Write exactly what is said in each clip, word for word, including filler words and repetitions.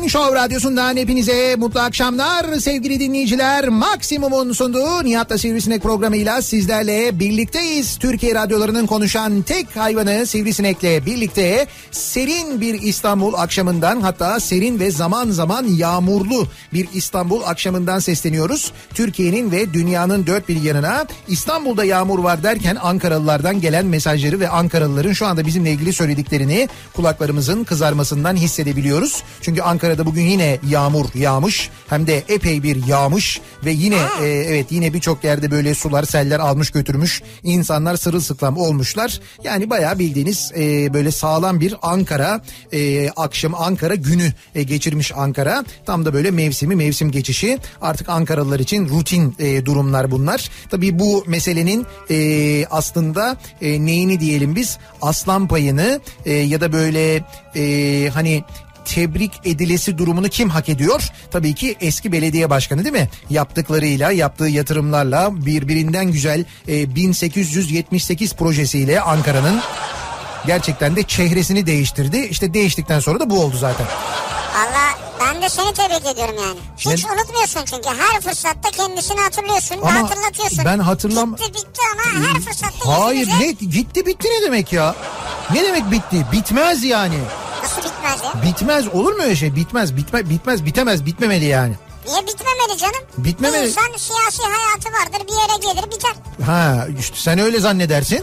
Modern Show Radyosu'ndan hepinize mutlu akşamlar sevgili dinleyiciler. Maksimum'un sunduğu Nihat'la Sivrisinek programıyla sizlerle birlikteyiz. Türkiye radyolarının konuşan tek hayvanı Sivrisinek'le birlikte serin bir İstanbul akşamından, hatta serin ve zaman zaman yağmurlu bir İstanbul akşamından sesleniyoruz. Türkiye'nin ve dünyanın dört bir yanına. İstanbul'da yağmur var derken Ankaralılardan gelen mesajları ve Ankaralıların şu anda bizimle ilgili söylediklerini kulaklarımızın kızarmasından hissedebiliyoruz. Çünkü Ankara'da bugün yine yağmur yağmış, hem de epey bir yağmış ve yine e, evet yine birçok yerde böyle sular, seller almış götürmüş. İnsanlar sırılsıklam olmuşlar. Yani bayağı bildiğiniz e, böyle sağlam bir Ankara e, akşam, Ankara günü e, geçirmiş Ankara. Tam da böyle mevsimi, mevsim geçişi. Artık Ankaralılar için rutin e, durumlar bunlar. Tabii bu meselenin e, aslında e, neyini diyelim biz, aslan payını e, ya da böyle e, hani tebrik edilesi durumunu kim hak ediyor? Tabii ki eski belediye başkanı, değil mi? Yaptıklarıyla, yaptığı yatırımlarla, birbirinden güzel e, bin sekiz yüz yetmiş sekiz projesiyle Ankara'nın gerçekten de çehresini değiştirdi. İşte değiştikten sonra da bu oldu zaten. Valla ben de seni tebrik ediyorum yani. Hiç ne? Unutmuyorsun çünkü her fırsatta kendisini hatırlıyorsun ve hatırlatıyorsun. Ben hatırlam... Gitti bitti ama her fırsatta... Hayır ne gitti bitti ne demek ya? Ne demek bitti? Bitmez yani. Nasıl bitmez ya? Bitmez, olur mu öyle şey? Bitmez, bitme, bitmez, bitemez, bitmemeli yani. Niye bitmemeli canım? Bitmemeli. Bir insan siyasi hayatı vardır, bir yere gelir biter. Ha işte sen öyle zannedersin.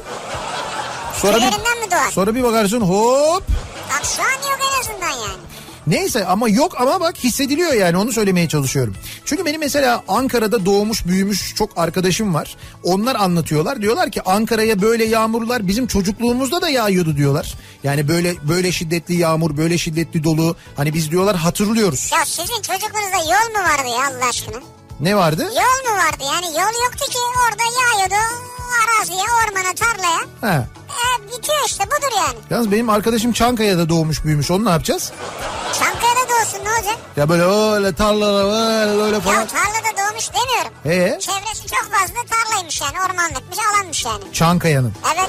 Sonra bir, mi doğar? Sonra bir bakarsın hop. Bak şu an yok en azından yani. Neyse ama yok, ama bak hissediliyor yani, onu söylemeye çalışıyorum. Çünkü benim mesela Ankara'da doğmuş büyümüş çok arkadaşım var. Onlar anlatıyorlar, diyorlar ki Ankara'ya böyle yağmurlar bizim çocukluğumuzda da yağıyordu diyorlar. Yani böyle böyle şiddetli yağmur, böyle şiddetli dolu, hani biz diyorlar hatırlıyoruz. Ya sizin çocukluğunuzda yol mu vardı ya Allah aşkına? Ne vardı? Yol mu vardı yani, yol yoktu ki, orada yağıyordu araziye, ormana, tarlaya. He. E, bitiyor işte, budur yani. Yalnız benim arkadaşım Çankaya'da doğmuş büyümüş, onu ne yapacağız? Çankaya'da doğsun, ne olacak? Ya böyle öyle tarlada böyle öyle falan. Ya tarlada doğmuş demiyorum. Ee? Çevresi çok fazla tarlaymış yani, ormanlıkmış, alanmış yani. Çankaya'nın. Evet.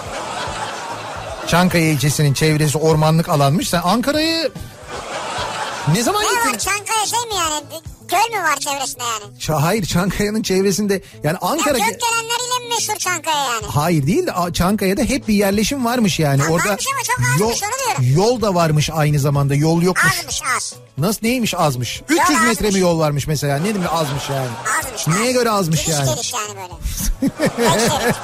Çankaya ilçesinin çevresi ormanlık alanmış. Sen Ankara'yı ne zaman ne gittin? var Çankaya, şey mi yani? Göl mü var çevresinde yani? Ç- Hayır, Çankaya'nın çevresinde yani Ankara... Ya gökdelenleriyle mi meşhur Çankaya yani? Hayır değil de Çankaya'da hep bir yerleşim varmış yani. Ya orada varmış ama çok azmış, yol, onu diyorum. Yol da varmış aynı zamanda, yol yokmuş. Azmış, az. Nasıl, neymiş azmış? üç yüz Yol metre azmış. mi yol varmış mesela, ne demek azmış yani? Azmış. Neye az. göre azmış Giriş yani? Giriş yani böyle.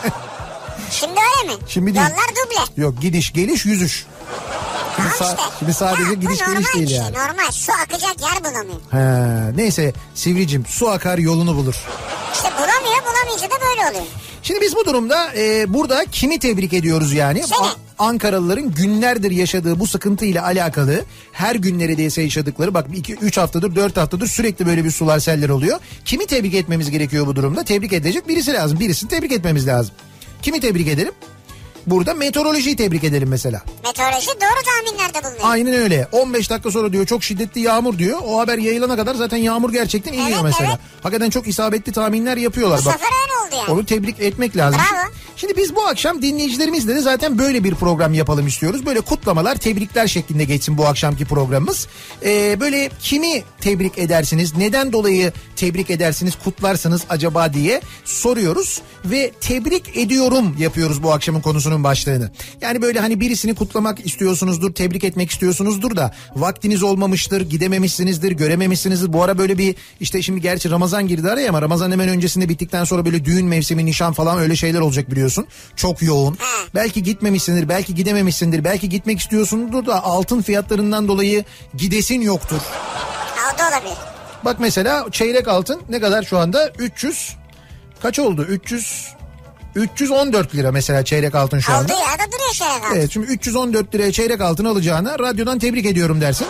Şimdi öyle mi? Şimdi değil. Yollar duble. Yok, gidiş geliş yüzüş. Şimdi, Tamam sa- işte. şimdi sadece ya, gidiş geliş değil şey, yani. Normal, su akacak yer bulamıyor. He, neyse Sivricim, su akar yolunu bulur. İşte bulamıyor, bulamayınca da böyle oluyor. Şimdi biz bu durumda e, burada kimi tebrik ediyoruz yani? Seni. A- Ankaralıların günlerdir yaşadığı bu sıkıntı ile alakalı, her gün neredeyse yaşadıkları, bak iki üç haftadır dört haftadır sürekli böyle bir sular, seller oluyor. Kimi tebrik etmemiz gerekiyor bu durumda? Tebrik edecek birisi lazım. Birisini tebrik etmemiz lazım. Kimi tebrik edelim? Burada meteorolojiyi tebrik edelim mesela. Meteoroloji doğru tahminlerde bulunuyor. Aynen öyle. on beş dakika sonra diyor çok şiddetli yağmur diyor. O haber yayılana kadar zaten yağmur gerçekten iniyor evet, mesela. Evet. Hakikaten çok isabetli tahminler yapıyorlar. Bu Bak, sefer öyle oldu yani. onu tebrik etmek lazım. Bravo. Şimdi biz bu akşam dinleyicilerimizle de zaten böyle bir program yapalım istiyoruz. Böyle kutlamalar, tebrikler şeklinde geçsin bu akşamki programımız. Ee, böyle kimi tebrik edersiniz? Neden dolayı tebrik edersiniz, kutlarsınız acaba diye soruyoruz. Ve tebrik ediyorum yapıyoruz bu akşamın konusunun başlığını. Yani böyle hani birisini kutlamak istiyorsunuzdur, tebrik etmek istiyorsunuzdur da vaktiniz olmamıştır, gidememişsinizdir, görememişsinizdir. Bu ara böyle bir işte, şimdi gerçi Ramazan girdi araya ama Ramazan hemen öncesinde bittikten sonra böyle düğün mevsimi, nişan falan öyle şeyler olacak biliyorsun. Çok yoğun. Belki gitmemişsindir, belki gidememişsindir, belki gitmek istiyorsundur da altın fiyatlarından dolayı gidesin yoktur. Ha, o da olabilir. Bak mesela çeyrek altın ne kadar şu anda? üç yüz kaç oldu? üç yüz üç yüz on dört lira mesela çeyrek altın şu anda. Aldığı yerde duruyor çeyrek altın. Evet, şimdi üç yüz on dört liraya çeyrek altın alacağına radyodan tebrik ediyorum dersin.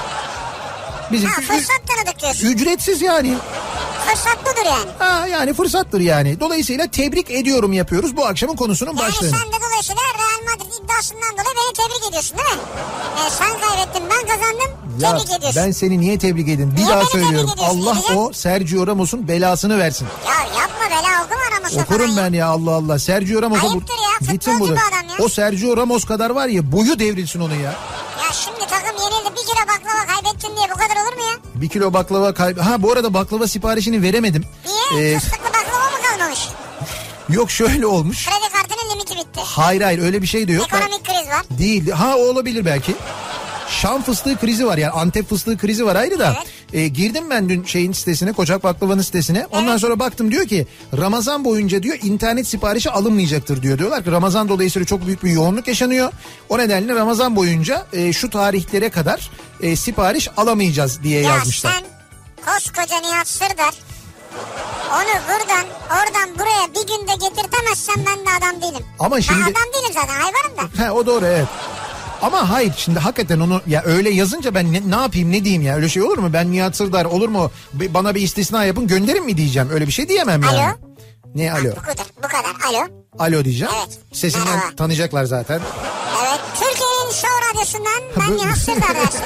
Bizim Ha, fırsat tanıdık diyorsun. Ücretsiz yani. Fırsat budur yani. Ha, yani fırsattır yani. Dolayısıyla tebrik ediyorum yapıyoruz bu akşamın konusunun Yani başlığını. sen de dolayısıyla Real Madrid iddiasından dolayı beni tebrik ediyorsun değil mi? Ee, sen kaybettin, ben kazandım, Ya tebrik ediyorsun. ben seni niye tebrik edeyim? Bir Niye daha beni tebrik söylüyorum. ediyorsun, Allah diyeceğim. o Sergio Ramos'un belasını versin. Ya yapma, bela oldu mu Ramos'a Okurum falan ben ya, Allah Allah. Sergio Ramos'a bu... Ayıptır ya, Gitsin futbolcu burada. bu adam ya. O Sergio Ramos kadar var ya, boyu devrilsin onun ya. Ya şimdi takım yenildi, bir kilo baklava kaybetti kaybettin diye bu kadar olur mu ya? Bir kilo baklava kayb... Ha bu arada baklava siparişini veremedim. Niye? Ee... Fıstıklı baklava mı kalmamış? Yok şöyle olmuş. Kredi kartının limiti bitti. Hayır hayır öyle bir şey de yok. Ekonomik kriz var. Değil. Ha o olabilir belki. Şam fıstığı krizi var yani Antep fıstığı krizi var ayrı da. Evet. E, girdim ben dün şeyin sitesine, Kocak Baklava'nın sitesine. Ondan evet. sonra baktım diyor ki Ramazan boyunca diyor internet siparişi alınmayacaktır diyor. Diyorlar ki Ramazan dolayısıyla çok büyük bir yoğunluk yaşanıyor. O nedenle Ramazan boyunca e, şu tarihlere kadar e, sipariş alamayacağız diye ya yazmışlar. Ya sen koskoca Nihat Sırdar onu buradan oradan buraya bir günde getirtemezsen ben de adam değilim. Ama şimdi... Ben adam değilim zaten, hayvanım da. He, o doğru evet. Ama hayır şimdi hakikaten onu ya öyle yazınca ben ne, ne yapayım ne diyeyim ya, öyle şey olur mu? Ben Nihat Sırdar olur mu? Bana bir istisna yapın gönderin mi diyeceğim, öyle bir şey diyemem yani. Alo. Ne alo? Ha, bu kadar bu kadar alo. Alo diyeceğim. Evet. Sesinden merhaba. Tanıyacaklar zaten. Evet, Türkiye'nin Show Radyosu'ndan ben Nihat Sırdar dersin.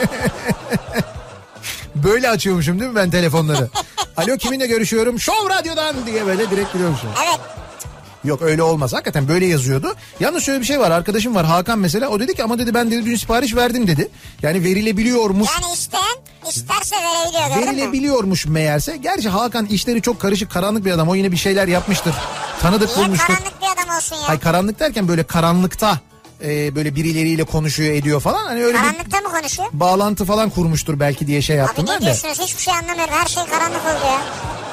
Böyle açıyormuşum değil mi ben telefonları? Alo kiminle görüşüyorum? Show Radyo'dan diye böyle direkt giriyormuşum. Evet. Yok öyle olmaz. Hakikaten böyle yazıyordu. Yalnız şöyle bir şey var. Arkadaşım var Hakan mesela. O dedi ki ama dedi ben dedi dün sipariş verdim dedi. Yani verilebiliyormuş. Yani isteyen isterse verebiliyor. Verilebiliyormuş meğerse. Gerçi Hakan işleri çok karışık, karanlık bir adam. O yine bir şeyler yapmıştır. Tanıdık Niye bulmuştur. karanlık bir adam olsun ya? Hayır karanlık derken böyle karanlıkta e, böyle birileriyle konuşuyor ediyor falan. Hani öyle karanlıkta mı konuşuyor? Bağlantı falan kurmuştur belki diye şey yaptım ben de. Abi ne diyorsunuz? Hiçbir şey anlamıyorum. Her şey karanlık oldu ya.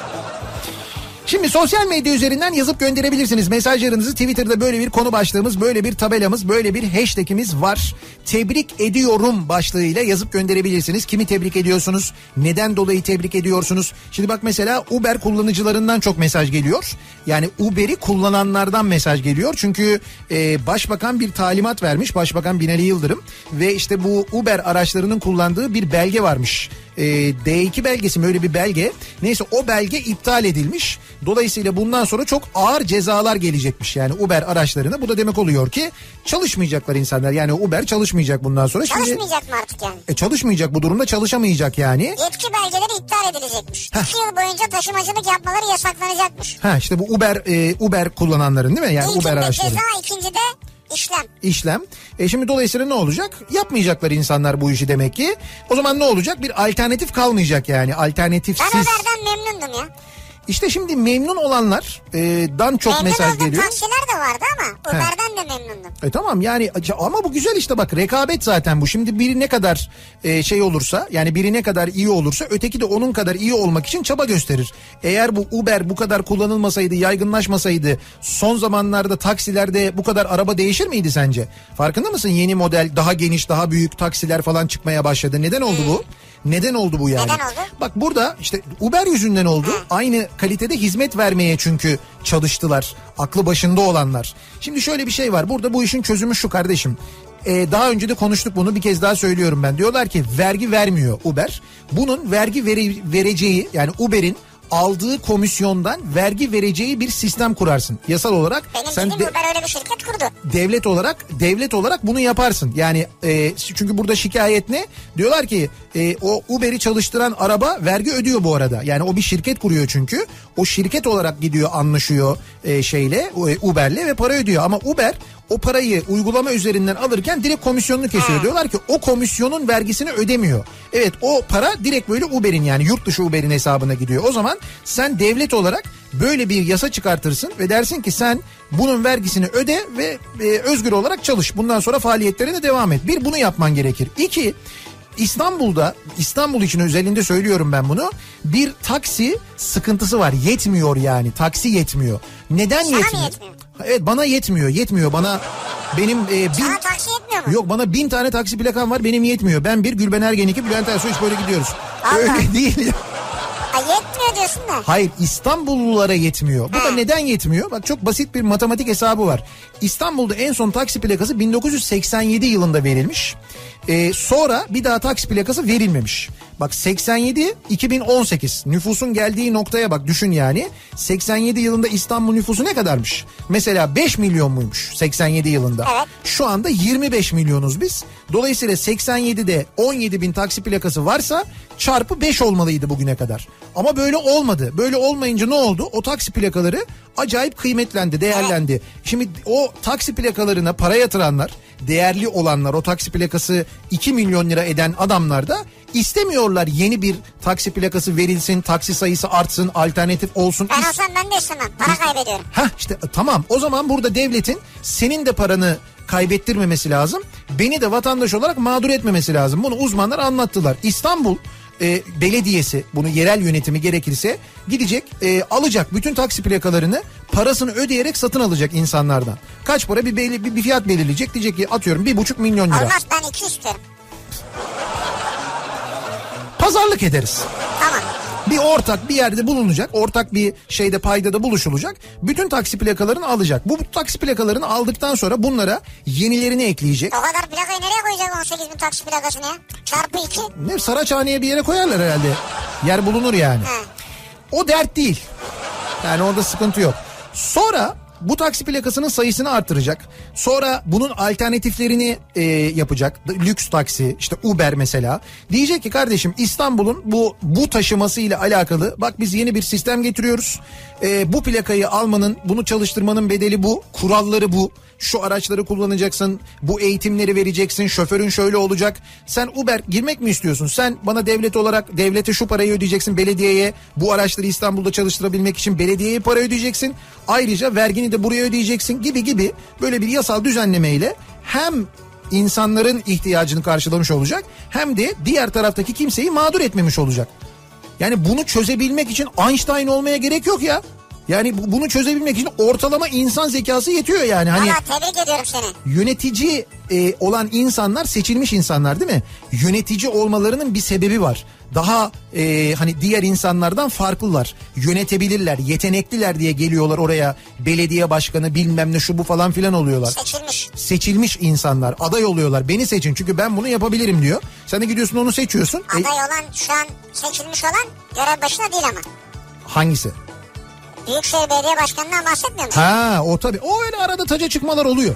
Şimdi sosyal medya üzerinden yazıp gönderebilirsiniz mesajlarınızı. Twitter'da böyle bir konu başlığımız, böyle bir tabelamız, böyle bir hashtagimiz var. Tebrik ediyorum başlığıyla yazıp gönderebilirsiniz. Kimi tebrik ediyorsunuz? Neden dolayı tebrik ediyorsunuz? Şimdi bak mesela Uber kullanıcılarından çok mesaj geliyor. Yani Uber'i kullananlardan mesaj geliyor. Çünkü e, başbakan bir talimat vermiş. Başbakan Binali Yıldırım. Ve işte bu Uber araçlarının kullandığı bir belge varmış. E, D iki belgesi mi, öyle bir belge. Neyse o belge iptal edilmiş. Dolayısıyla bundan sonra çok ağır cezalar gelecekmiş yani Uber araçlarına. Bu da demek oluyor ki çalışmayacaklar insanlar. Yani Uber çalışmayacak bundan sonra. Çalışmayacak Şimdi, mı artık yani? E, çalışmayacak, bu durumda çalışamayacak yani. Yetki belgeleri iptal edilecekmiş. Heh. İki yıl boyunca taşımacılık yapmaları yasaklanacakmış. Ha işte bu Uber e, Uber kullananların değil mi? Yani İlkinde Uber araçları. ceza, ikincide işlem. İşlem. E şimdi dolayısıyla ne olacak? Yapmayacaklar insanlar bu işi demek ki. O zaman ne olacak? Bir alternatif kalmayacak yani. Alternatifsiz. Ben Uber'den memnundum ya. İşte şimdi memnun olanlardan çok memnun mesaj geliyor. Memnun taksiler de vardı ama Uber'den de memnundum. E tamam yani ama bu güzel işte, bak rekabet zaten bu. Şimdi biri ne kadar e, şey olursa, yani biri ne kadar iyi olursa öteki de onun kadar iyi olmak için çaba gösterir. Eğer bu Uber bu kadar kullanılmasaydı, yaygınlaşmasaydı son zamanlarda taksilerde bu kadar araba değişir miydi sence? Farkında mısın? Yeni model, daha geniş, daha büyük taksiler falan çıkmaya başladı. Neden oldu bu? Neden oldu bu yani? Neden oldu? Bak burada işte Uber yüzünden oldu. Hı. Aynı kalitede hizmet vermeye çünkü çalıştılar. Aklı başında olanlar. Şimdi şöyle bir şey var. Burada bu işin çözümü şu kardeşim. Ee, daha önce de konuştuk bunu, bir kez daha söylüyorum ben. Diyorlar ki vergi vermiyor Uber. Bunun vergi vere, vereceği yani Uber'in aldığı komisyondan vergi vereceği bir sistem kurarsın. Yasal olarak. Benim sen bildiğim de, Uber öyle bir şirket kurdu. Devlet olarak devlet olarak bunu yaparsın. Yani e, çünkü burada şikayet ne? Diyorlar ki e, o Uber'i çalıştıran araba vergi ödüyor bu arada. Yani o bir şirket kuruyor çünkü. O şirket olarak gidiyor, anlaşıyor e, şeyle e, Uber'le ve para ödüyor. Ama Uber o parayı uygulama üzerinden alırken direkt komisyonunu kesiyor. Ha. Diyorlar ki o komisyonun vergisini ödemiyor. Evet, o para direkt böyle Uber'in, yani yurt dışı Uber'in hesabına gidiyor. O zaman sen devlet olarak böyle bir yasa çıkartırsın ve dersin ki sen bunun vergisini öde ve e, özgür olarak çalış. Bundan sonra faaliyetlerine devam et. Bir, bunu yapman gerekir. İki, İstanbul'da, İstanbul için özelinde söylüyorum ben bunu, bir taksi sıkıntısı var. Yetmiyor yani, taksi yetmiyor. Neden Sana yetmiyor? mı yetmiyor? Evet, bana yetmiyor, yetmiyor bana. Benim e, bin... Sana taksi yetmiyor mu? Yok, bana bin tane taksi plakam var, benim yetmiyor. Ben bir, Gülben Ergen iki, Bülent Ersoy üç, böyle gidiyoruz. Allah. Öyle değil ya. Ha, yetmiyor diyorsun da. Hayır, İstanbullulara yetmiyor. Bu ha. da neden yetmiyor? Bak çok basit bir matematik hesabı var. İstanbul'da en son taksi plakası bin dokuz yüz seksen yedi yılında verilmiş. Ee, sonra bir daha taksi plakası verilmemiş. Bak seksen yedi iki bin on sekiz nüfusun geldiği noktaya bak, düşün yani. seksen yedi yılında İstanbul nüfusu ne kadarmış? Mesela beş milyon muymuş seksen yedi yılında? Evet. Şu anda yirmi beş milyonuz biz. Dolayısıyla seksen yedide on yedi bin taksi plakası varsa çarpı beş olmalıydı bugüne kadar. Ama böyle olmadı. Böyle olmayınca ne oldu? O taksi plakaları acayip kıymetlendi, değerlendi. Evet. Şimdi o taksi plakalarına para yatıranlar, değerli olanlar, o taksi plakası iki milyon lira eden adamlar da İstemiyorlar yeni bir taksi plakası verilsin, taksi sayısı artsın, alternatif olsun. Ben olsam ben de istemem. Para kaybediyorum. Hah işte tamam, o zaman burada devletin senin de paranı kaybettirmemesi lazım. Beni de vatandaş olarak mağdur etmemesi lazım. Bunu uzmanlar anlattılar. İstanbul e, Belediyesi, bunu yerel yönetimi gerekirse gidecek, e, alacak bütün taksi plakalarını, parasını ödeyerek satın alacak insanlardan. Kaç para bir, belli, bir, bir fiyat belirleyecek, diyecek ki atıyorum bir buçuk milyon lira. Olmaz, ben iki istiyorum. Pazarlık ederiz. Tamam. Bir ortak bir yerde bulunacak, ortak bir şeyde, paydada buluşulacak. Bütün taksi plakalarını alacak. Bu, bu taksi plakalarını aldıktan sonra bunlara yenilerini ekleyecek. O kadar plakayı nereye koyacak on sekiz bin taksi plakasını ya? Çarpı iki. Ne, Saraçhane'ye bir yere koyarlar herhalde. Yer bulunur yani. He. O dert değil. Yani orada sıkıntı yok. Sonra bu taksi plakasının sayısını arttıracak. Sonra bunun alternatiflerini e, yapacak. Lüks taksi, işte Uber mesela. Diyecek ki kardeşim, İstanbul'un bu bu taşımasıyla alakalı bak biz yeni bir sistem getiriyoruz. E, bu plakayı almanın, bunu çalıştırmanın bedeli bu. Kuralları bu. Şu araçları kullanacaksın, bu eğitimleri vereceksin, şoförün şöyle olacak. Sen Uber girmek mi istiyorsun? Sen bana devlet olarak, devlete şu parayı ödeyeceksin, belediyeye bu araçları İstanbul'da çalıştırabilmek için belediyeye para ödeyeceksin. Ayrıca vergini de buraya ödeyeceksin gibi gibi böyle bir yasal düzenlemeyle hem insanların ihtiyacını karşılamış olacak hem de diğer taraftaki kimseyi mağdur etmemiş olacak. Yani bunu çözebilmek için Einstein olmaya gerek yok ya. Yani bunu çözebilmek için ortalama insan zekası yetiyor yani. Hani Valla tebrik ediyorum seni. Yönetici e, olan insanlar seçilmiş insanlar değil mi? Yönetici olmalarının bir sebebi var. Daha e, hani diğer insanlardan farklılar. Yönetebilirler, yetenekliler diye geliyorlar oraya. Belediye başkanı bilmem ne şu bu falan filan oluyorlar. Seçilmiş. Seçilmiş insanlar, aday oluyorlar. Beni seçin çünkü ben bunu yapabilirim diyor. Sen de gidiyorsun onu seçiyorsun. Aday E, olan, şu an seçilmiş olan görev başına değil ama. hangisi? Büyükşehir Belediye Başkanı'ndan bahsetmiyor musun? Ha o tabii. O öyle arada taca çıkmalar oluyor.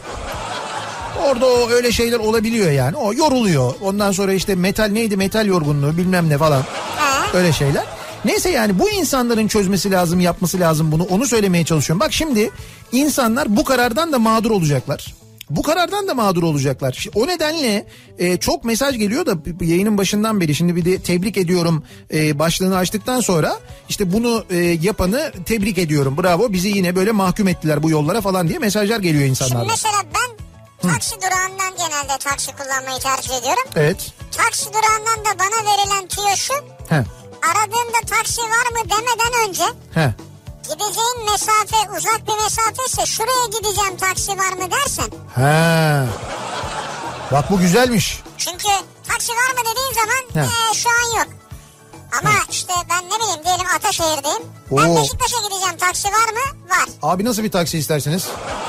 Orada o öyle şeyler olabiliyor yani. O yoruluyor. Ondan sonra işte metal neydi, metal yorgunluğu bilmem ne falan. He. Öyle şeyler. Neyse yani bu insanların çözmesi lazım, yapması lazım bunu. Onu söylemeye çalışıyorum. Bak şimdi insanlar bu karardan da mağdur olacaklar. Bu karardan da mağdur olacaklar. O nedenle e, çok mesaj geliyor da yayının başından beri, şimdi bir de tebrik ediyorum e, başlığını açtıktan sonra işte bunu e, yapanı tebrik ediyorum. Bravo, bizi yine böyle mahkum ettiler bu yollara falan diye mesajlar geliyor insanlardan. Şimdi mesela ben taksi durağından genelde taksi kullanmayı tercih ediyorum. Evet. Taksi durağından da bana verilen tüyo şu. He. Aradığında taksi var mı demeden önce He. gideceğin mesafe uzak bir mesafe ise şuraya gideceğim taksi var mı dersen. He. Bak bu güzelmiş. Çünkü taksi var mı dediğin zaman ee, şu an yok. Ama He. işte ben ne bileyim diyelim Ataşehir'deyim. Oo. Ben Beşiktaş'a gideceğim, taksi var mı? Var. Abi nasıl bir taksi istersiniz?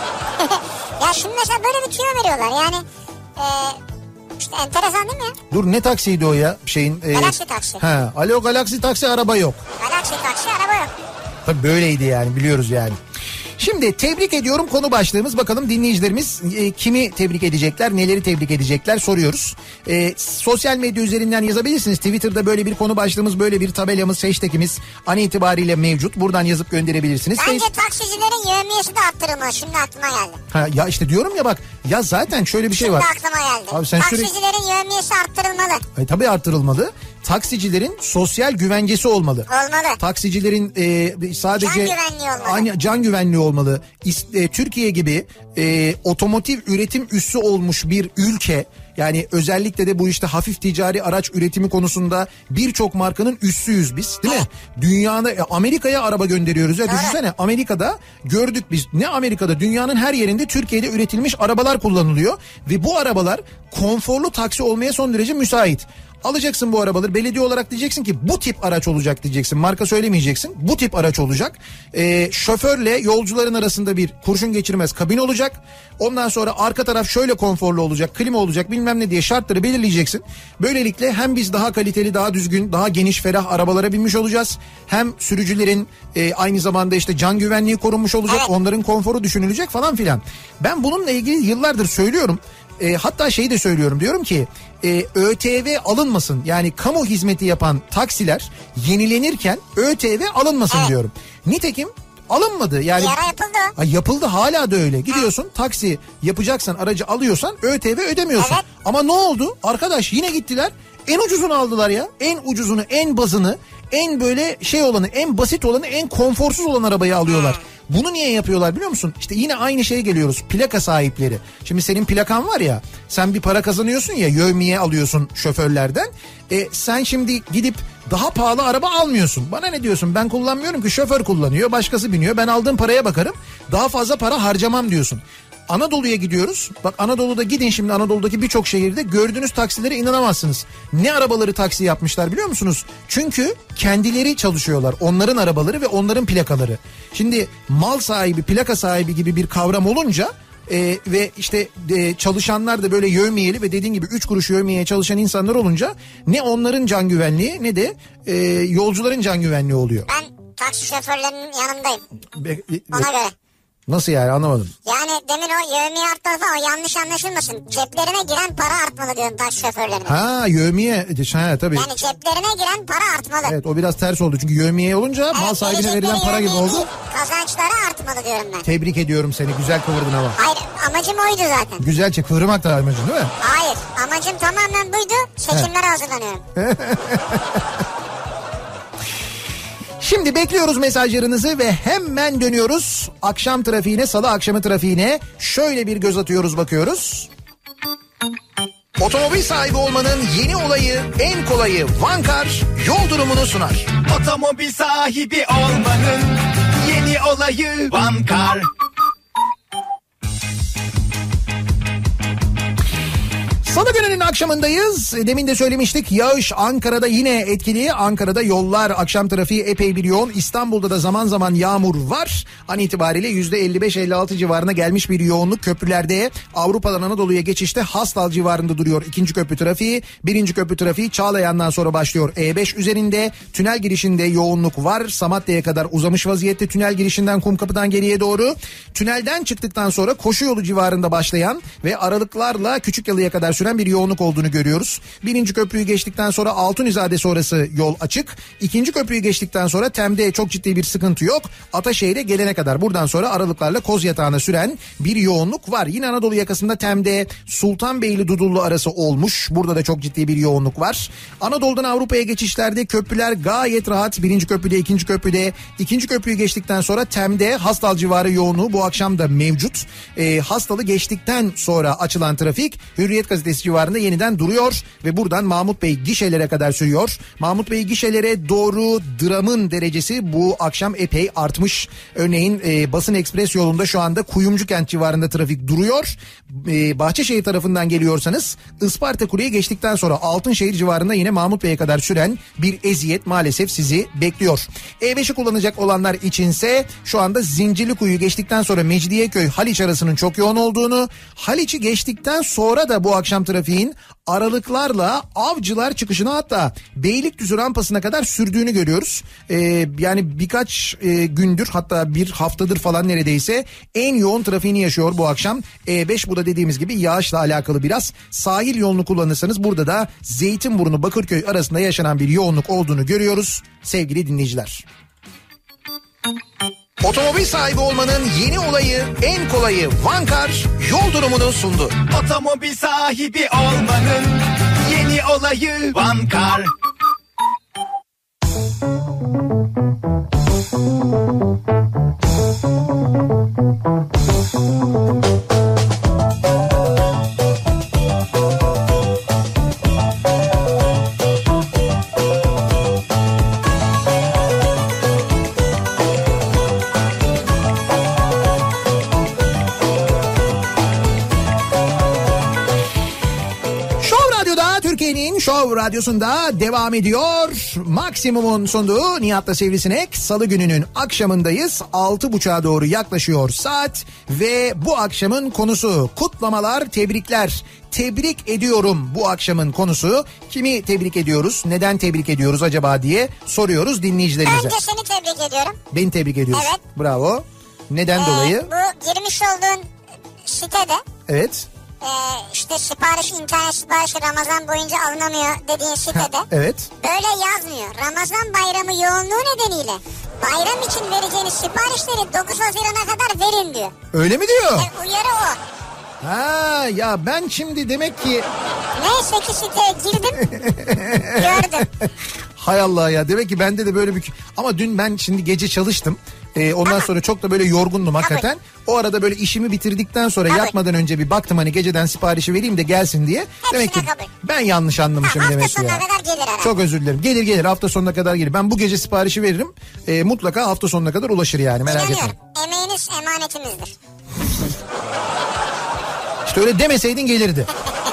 Ya şimdi mesela böyle bir tüyo veriyorlar yani e, işte enteresan değil mi? Dur ne taksiydi o ya şeyin? E, Galaxy taksi. He. Alo Galaxy taksi, araba yok. Galaxy taksi, araba yok. Tabii böyleydi yani, biliyoruz yani. Şimdi tebrik ediyorum konu başlığımız. Bakalım dinleyicilerimiz e, kimi tebrik edecekler, neleri tebrik edecekler soruyoruz. E, sosyal medya üzerinden yazabilirsiniz. Twitter'da böyle bir konu başlığımız, böyle bir tabelamız, hashtagimiz an itibariyle mevcut. Buradan yazıp gönderebilirsiniz. Bence taksicilerin yevmiyesi de arttırılmalı. Şimdi aklıma geldi. Ha, ya işte diyorum ya bak, ya zaten şöyle bir şey Şimdi var. Şimdi aklıma geldi. Abi sen taksicilerin sürekli... yevmiyesi arttırılmalı. E, tabii arttırılmalı. Taksicilerin sosyal güvencesi olmalı. Olmalı. Taksicilerin e, sadece can güvenliği olmalı. Aynı can güvenliği olmalı. İs, e, Türkiye gibi e, otomotiv üretim üssü olmuş bir ülke, yani özellikle de bu işte hafif ticari araç üretimi konusunda birçok markanın üssüyüz biz, değil mi? Dünyada e, Amerika'ya araba gönderiyoruz ya, düşünsene. Amerika'da gördük biz, ne Amerika'da, dünyanın her yerinde Türkiye'de üretilmiş arabalar kullanılıyor ve bu arabalar konforlu taksi olmaya son derece müsait. Alacaksın bu arabaları, belediye olarak diyeceksin ki bu tip araç olacak diyeceksin. Marka söylemeyeceksin. Bu tip araç olacak. Ee, şoförle yolcuların arasında bir kurşun geçirmez kabin olacak. Ondan sonra arka taraf şöyle konforlu olacak, klima olacak bilmem ne diye şartları belirleyeceksin. Böylelikle hem biz daha kaliteli, daha düzgün, daha geniş, ferah arabalara binmiş olacağız. Hem sürücülerin e, aynı zamanda işte can güvenliği korunmuş olacak. Evet. Onların konforu düşünülecek falan filan. Ben bununla ilgili yıllardır söylüyorum. E, hatta şeyi de söylüyorum, diyorum ki e, ÖTV alınmasın, yani kamu hizmeti yapan taksiler yenilenirken ÖTV alınmasın evet. diyorum. Nitekim alınmadı yani. Bir ara yapıldı. Ha, yapıldı, hala da öyle. Gidiyorsun ha. taksi yapacaksan, aracı alıyorsan ÖTV ödemiyorsun. Evet. Ama ne oldu arkadaş, yine gittiler En ucuzunu aldılar ya. En ucuzunu, en bazını, en böyle şey olanı, en basit olanı, en konforsuz olan arabayı alıyorlar. Bunu niye yapıyorlar biliyor musun? İşte yine aynı şeye geliyoruz. Plaka sahipleri. Şimdi senin plakan var ya, sen bir para kazanıyorsun ya, yevmiye alıyorsun şoförlerden. E, sen şimdi gidip daha pahalı araba almıyorsun. Bana ne diyorsun? Ben kullanmıyorum ki, şoför kullanıyor, başkası biniyor. Ben aldığım paraya bakarım. Daha fazla para harcamam diyorsun. Anadolu'ya gidiyoruz. Bak Anadolu'da gidin şimdi, Anadolu'daki birçok şehirde gördüğünüz taksilere inanamazsınız. Ne arabaları taksi yapmışlar biliyor musunuz? Çünkü kendileri çalışıyorlar. Onların arabaları ve onların plakaları. Şimdi mal sahibi, plaka sahibi gibi bir kavram olunca e, ve işte e, çalışanlar da böyle yevmiyeli ve dediğin gibi üç kuruş yevmiyeye çalışan insanlar olunca ne onların can güvenliği ne de e, yolcuların can güvenliği oluyor. Ben taksi şoförlerinin yanındayım. Be, be, Ona göre. Nasıl yani, anlamadım. Yani demin o yevmiye artmalı falan, o yanlış anlaşılmasın. Ceplerine giren para artmalı diyorum taksi şoförlerine. Ha yevmiye, ha tabii. Yani ceplerine giren para artmalı. Evet, o biraz ters oldu çünkü yevmiye olunca evet, mal sahibine verilen para gibi oldu. Değil, kazançları artmalı diyorum ben. Tebrik ediyorum seni, güzel kıvırdın ama. Hayır, amacım oydu zaten. Güzelce kıvırmak da amacın değil mi? Hayır, amacım tamamen buydu, seçimlere hazırlanıyorum. Şimdi bekliyoruz mesajlarınızı ve hemen dönüyoruz. Akşam trafiğine, salı akşamı trafiğine şöyle bir göz atıyoruz, bakıyoruz. Otomobil sahibi olmanın yeni olayı, en kolayı Vankar yol durumunu sunar. Otomobil sahibi olmanın yeni olayı Vankar. Salı gününün akşamındayız. Demin de söylemiştik, yağış Ankara'da yine etkili. Ankara'da yollar, akşam trafiği epey bir yoğun. İstanbul'da da zaman zaman yağmur var. An itibariyle yüzde elli beş elli altı civarına gelmiş bir yoğunluk. Köprülerde Avrupa'dan Anadolu'ya geçişte Hastal civarında duruyor ikinci köprü trafiği. Birinci köprü trafiği Çağlayan'dan sonra başlıyor. E beş üzerinde tünel girişinde yoğunluk var. Samatya'ya kadar uzamış vaziyette tünel girişinden Kumkapı'dan geriye doğru. Tünelden çıktıktan sonra Koşu Yolu civarında başlayan ve aralıklarla Küçükyalı'ya kadar süren bir yoğunluk olduğunu görüyoruz. Birinci köprüyü geçtikten sonra Altunizade sonrası yol açık. İkinci köprüyü geçtikten sonra Tem'de çok ciddi bir sıkıntı yok. Ataşehir'e gelene kadar buradan sonra aralıklarla Kozyatağı'na süren bir yoğunluk var. Yine Anadolu yakasında Tem'de Sultanbeyli Dudullu arası olmuş. Burada da çok ciddi bir yoğunluk var. Anadolu'dan Avrupa'ya geçişlerde köprüler gayet rahat. Birinci köprüde, ikinci köprüde. İkinci köprüyü geçtikten sonra Tem'de Hastal civarı yoğunluğu bu akşam da mevcut. E, Hastal'ı geçtikten sonra açılan trafik Hürriyet Gazetesi civarında yeniden duruyor ve buradan Mahmut Bey gişelere kadar sürüyor. Mahmut Bey gişelere doğru dramın derecesi bu akşam epey artmış. Örneğin e, Basın Ekspres yolunda şu anda Kuyumcukent civarında trafik duruyor. E, Bahçeşehir tarafından geliyorsanız Isparta Kule'yi geçtikten sonra Altınşehir civarında yine Mahmut Bey'e kadar süren bir eziyet maalesef sizi bekliyor. E beşi kullanacak olanlar içinse şu anda Zincirlikuyu geçtikten sonra Mecidiyeköy Haliç arasının çok yoğun olduğunu, Haliç'i geçtikten sonra da bu akşam trafiğin aralıklarla Avcılar çıkışına, hatta Beylikdüzü rampasına kadar sürdüğünü görüyoruz. Ee, yani birkaç e, gündür, hatta bir haftadır falan neredeyse en yoğun trafiğini yaşıyor bu akşam. E beş, bu da dediğimiz gibi yağışla alakalı biraz. Sahil yolunu kullanırsanız burada da Zeytinburnu Bakırköy arasında yaşanan bir yoğunluk olduğunu görüyoruz sevgili dinleyiciler. Otomobil sahibi olmanın yeni olayı, en kolayı Vankar yol durumunu sundu. Otomobil sahibi olmanın yeni olayı Vankar. Show Radyosu'nda devam ediyor. Maksimum'un sunduğu Nihat'la Sivrisinek. Salı gününün akşamındayız. Altı buçuğa doğru yaklaşıyor saat. Ve bu akşamın konusu kutlamalar, tebrikler. Tebrik ediyorum bu akşamın konusu. Kimi tebrik ediyoruz? Neden tebrik ediyoruz acaba diye soruyoruz dinleyicilerimize. Önce seni tebrik ediyorum. Beni tebrik ediyorsun. Evet. Bravo. Neden ee, dolayı? Bu girmiş olduğun sitede. Evet. Ee, işte sipariş, internet siparişi Ramazan boyunca alınamıyor dediğin sitede. Ha, evet. Böyle yazmıyor. Ramazan bayramı yoğunluğu nedeniyle bayram için vereceğiniz siparişleri dokuz Haziran'a kadar verin diyor. Öyle mi diyor? E, uyarı o. Ha ya ben şimdi demek ki... Neyse ki siteye girdim. Gördüm. Hay Allah ya, demek ki bende de böyle bir... Ama dün ben şimdi gece çalıştım. Ee, ondan sonra çok da böyle yorgundum hakikaten. Tabii. O arada böyle işimi bitirdikten sonra Tabii. yatmadan önce bir baktım hani geceden siparişi vereyim de gelsin diye. Hepsine demek ki kabul. Ben yanlış anlamışım ha, demek ki ya. Hafta sonuna kadar gelir herhalde. Çok özür dilerim. Gelir gelir hafta sonuna kadar gelir. Ben bu gece siparişi veririm. Ee, mutlaka hafta sonuna kadar ulaşır yani, merak etme. Emeğiniz emanetimizdir. İşte öyle demeseydin gelirdi.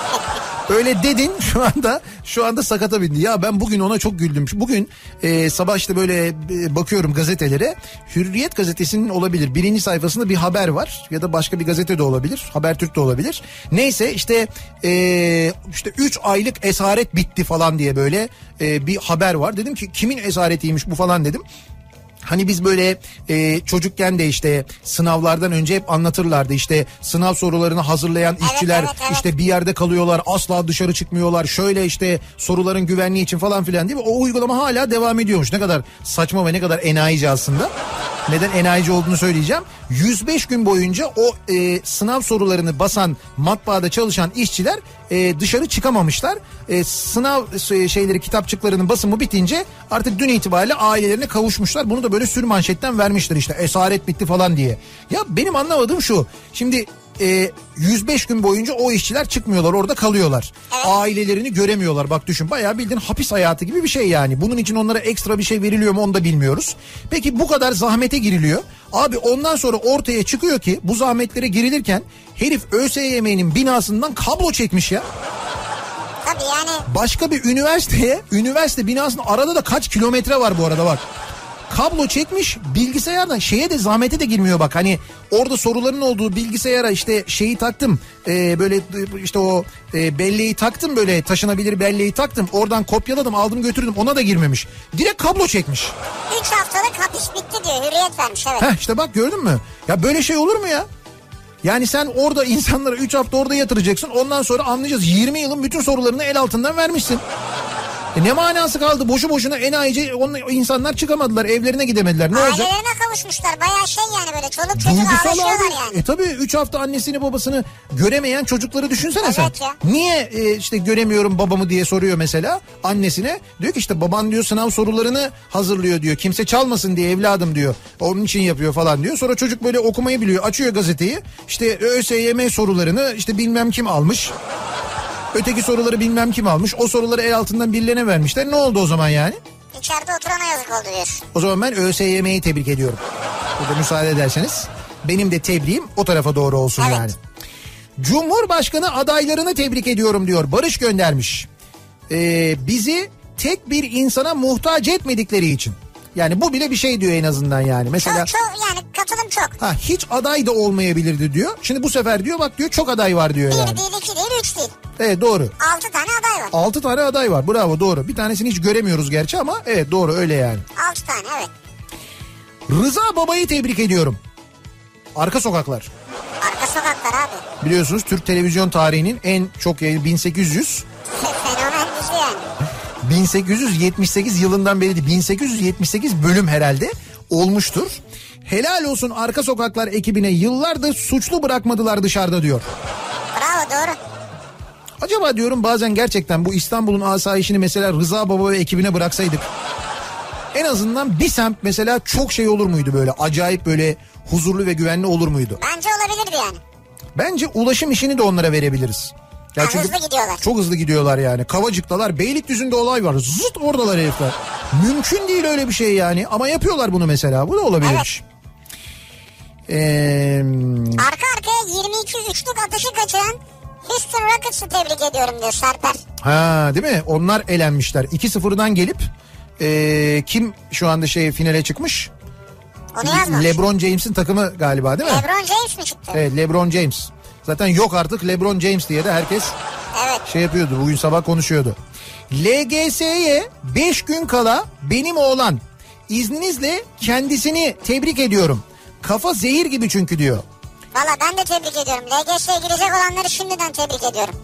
Öyle dedin, şu anda şu anda sakata bindi. Ya ben bugün ona çok güldüm. Bugün e, sabah işte böyle e, bakıyorum gazetelere. Hürriyet gazetesinin olabilir birinci sayfasında bir haber var. Ya da başka bir gazete de olabilir. Habertürk de olabilir. Neyse işte e, işte üç aylık esaret bitti falan diye böyle e, bir haber var. Dedim ki kimin esaretiymiş bu falan dedim. Hani biz böyle e, çocukken de işte sınavlardan önce hep anlatırlardı, işte sınav sorularını hazırlayan evet, işçiler evet, evet. işte bir yerde kalıyorlar, asla dışarı çıkmıyorlar, şöyle işte soruların güvenliği için falan filan diye. O uygulama hala devam ediyormuş. Ne kadar saçma ve ne kadar enayici aslında. Neden enayici olduğunu söyleyeceğim. yüz beş gün boyunca o e, sınav sorularını basan matbaada çalışan işçiler e, dışarı çıkamamışlar. E, sınav şeyleri, kitapçıklarının basımı bitince artık dün itibariyle ailelerine kavuşmuşlar. Bunu da böyle sürmanşetten vermişler, işte esaret bitti falan diye. Ya benim anlamadığım şu. Şimdi e, yüz beş gün boyunca o işçiler çıkmıyorlar, orada kalıyorlar. Evet. Ailelerini göremiyorlar. Bak düşün, bayağı bildiğin hapis hayatı gibi bir şey yani. Bunun için onlara ekstra bir şey veriliyor mu onu da bilmiyoruz. Peki bu kadar zahmete giriliyor. Abi ondan sonra ortaya çıkıyor ki bu zahmetlere girilirken herif ÖSYM'nin binasından kablo çekmiş ya. Tabii yani. Başka bir üniversiteye, üniversite binasının arada da kaç kilometre var bu arada bak. Kablo çekmiş, bilgisayardan şeye de zahmete de girmiyor bak, hani orada soruların olduğu bilgisayara işte şeyi taktım, e, böyle işte o e, belleği taktım, böyle taşınabilir belleği taktım, oradan kopyaladım, aldım götürdüm, ona da girmemiş, direkt kablo çekmiş. üç haftalık hapis bitti diyor, hürriyet vermiş, evet. Heh işte bak, gördün mü ya, böyle şey olur mu ya? Yani sen orada insanlara üç hafta orada yatıracaksın, ondan sonra anlayacağız yirmi yılın bütün sorularını el altından vermişsin. E ne manası kaldı? Boşu boşuna enayice insanlar çıkamadılar, evlerine gidemediler. Ne olacak? Ailelerine kavuşmuşlar. Bayağı şey yani, böyle çoluk çocuk ağlaşıyorlar yani. E tabii üç hafta annesini babasını göremeyen çocukları düşünsene evet sen. Ya. Niye e, işte göremiyorum babamı diye soruyor mesela annesine. Diyor ki işte baban diyor sınav sorularını hazırlıyor diyor. Kimse çalmasın diye evladım diyor. Onun için yapıyor falan diyor. Sonra çocuk böyle okumayı biliyor. Açıyor gazeteyi. İşte ÖSYM sorularını işte bilmem kim almış. Öteki soruları bilmem kim almış. O soruları el altından birilerine vermişler. Ne oldu o zaman yani? İçeride oturana yazık oldu diyorsun. O zaman ben ÖSYM'yi tebrik ediyorum. Burada müsaade ederseniz. Benim de tebriğim o tarafa doğru olsun evet. Yani. Cumhurbaşkanı adaylarını tebrik ediyorum diyor. Barış göndermiş. Ee, bizi tek bir insana muhtaç etmedikleri için. Yani bu bile bir şey diyor en azından yani. Mesela çok, çok yani katılım çok. Ha, hiç aday da olmayabilirdi diyor. Şimdi bu sefer diyor bak diyor çok aday var diyor bir yani. Bir değil, iki değil, üç değil. Evet doğru. Altı tane aday var. Altı tane aday var, bravo, doğru. Bir tanesini hiç göremiyoruz gerçi ama evet doğru öyle yani. Altı tane evet. Rıza Baba'yı tebrik ediyorum. Arka Sokaklar. Arka Sokaklar abi. Biliyorsunuz Türk televizyon tarihinin en çok yayın bin sekiz yüz. Fenomen dizi yani. bin sekiz yüz yetmiş sekiz yılından beri de bin sekiz yüz yetmiş sekiz bölüm herhalde olmuştur. Helal olsun Arka Sokaklar ekibine, yıllardır suçlu bırakmadılar dışarıda diyor. Bravo, doğru. Acaba diyorum bazen gerçekten bu İstanbul'un asayişini mesela Rıza Baba ve ekibine bıraksaydık en azından bir semt mesela çok şey olur muydu, böyle acayip böyle huzurlu ve güvenli olur muydu? Bence olabilirdi yani. Bence ulaşım işini de onlara verebiliriz. Ya ha, çünkü hızlı gidiyorlar. Çok hızlı gidiyorlar yani. Kavacık'talar, Beylikdüzü'nde olay var. Zıt oradalar herifler. Mümkün değil öyle bir şey yani. Ama yapıyorlar bunu mesela. Bu da olabilirmiş. Evet. Ee... Arka arkaya yirmi iki üçlük atışı kaçıran Houston Rockets'ı tebrik ediyorum diyor Serper. Ha değil mi? Onlar elenmişler. iki sıfırdan gelip ee, kim şu anda şey finale çıkmış? Onu yazmamış. LeBron James'in takımı galiba değil mi? LeBron James mi çıktı? Evet, LeBron James. Zaten yok artık LeBron James diye de herkes evet. şey yapıyordu. Bugün sabah konuşuyordu. L G S'ye beş gün kala benim oğlan, izninizle kendisini tebrik ediyorum. Kafa zehir gibi çünkü diyor. Valla ben de tebrik ediyorum. L G S'ye girecek olanları şimdiden tebrik ediyorum.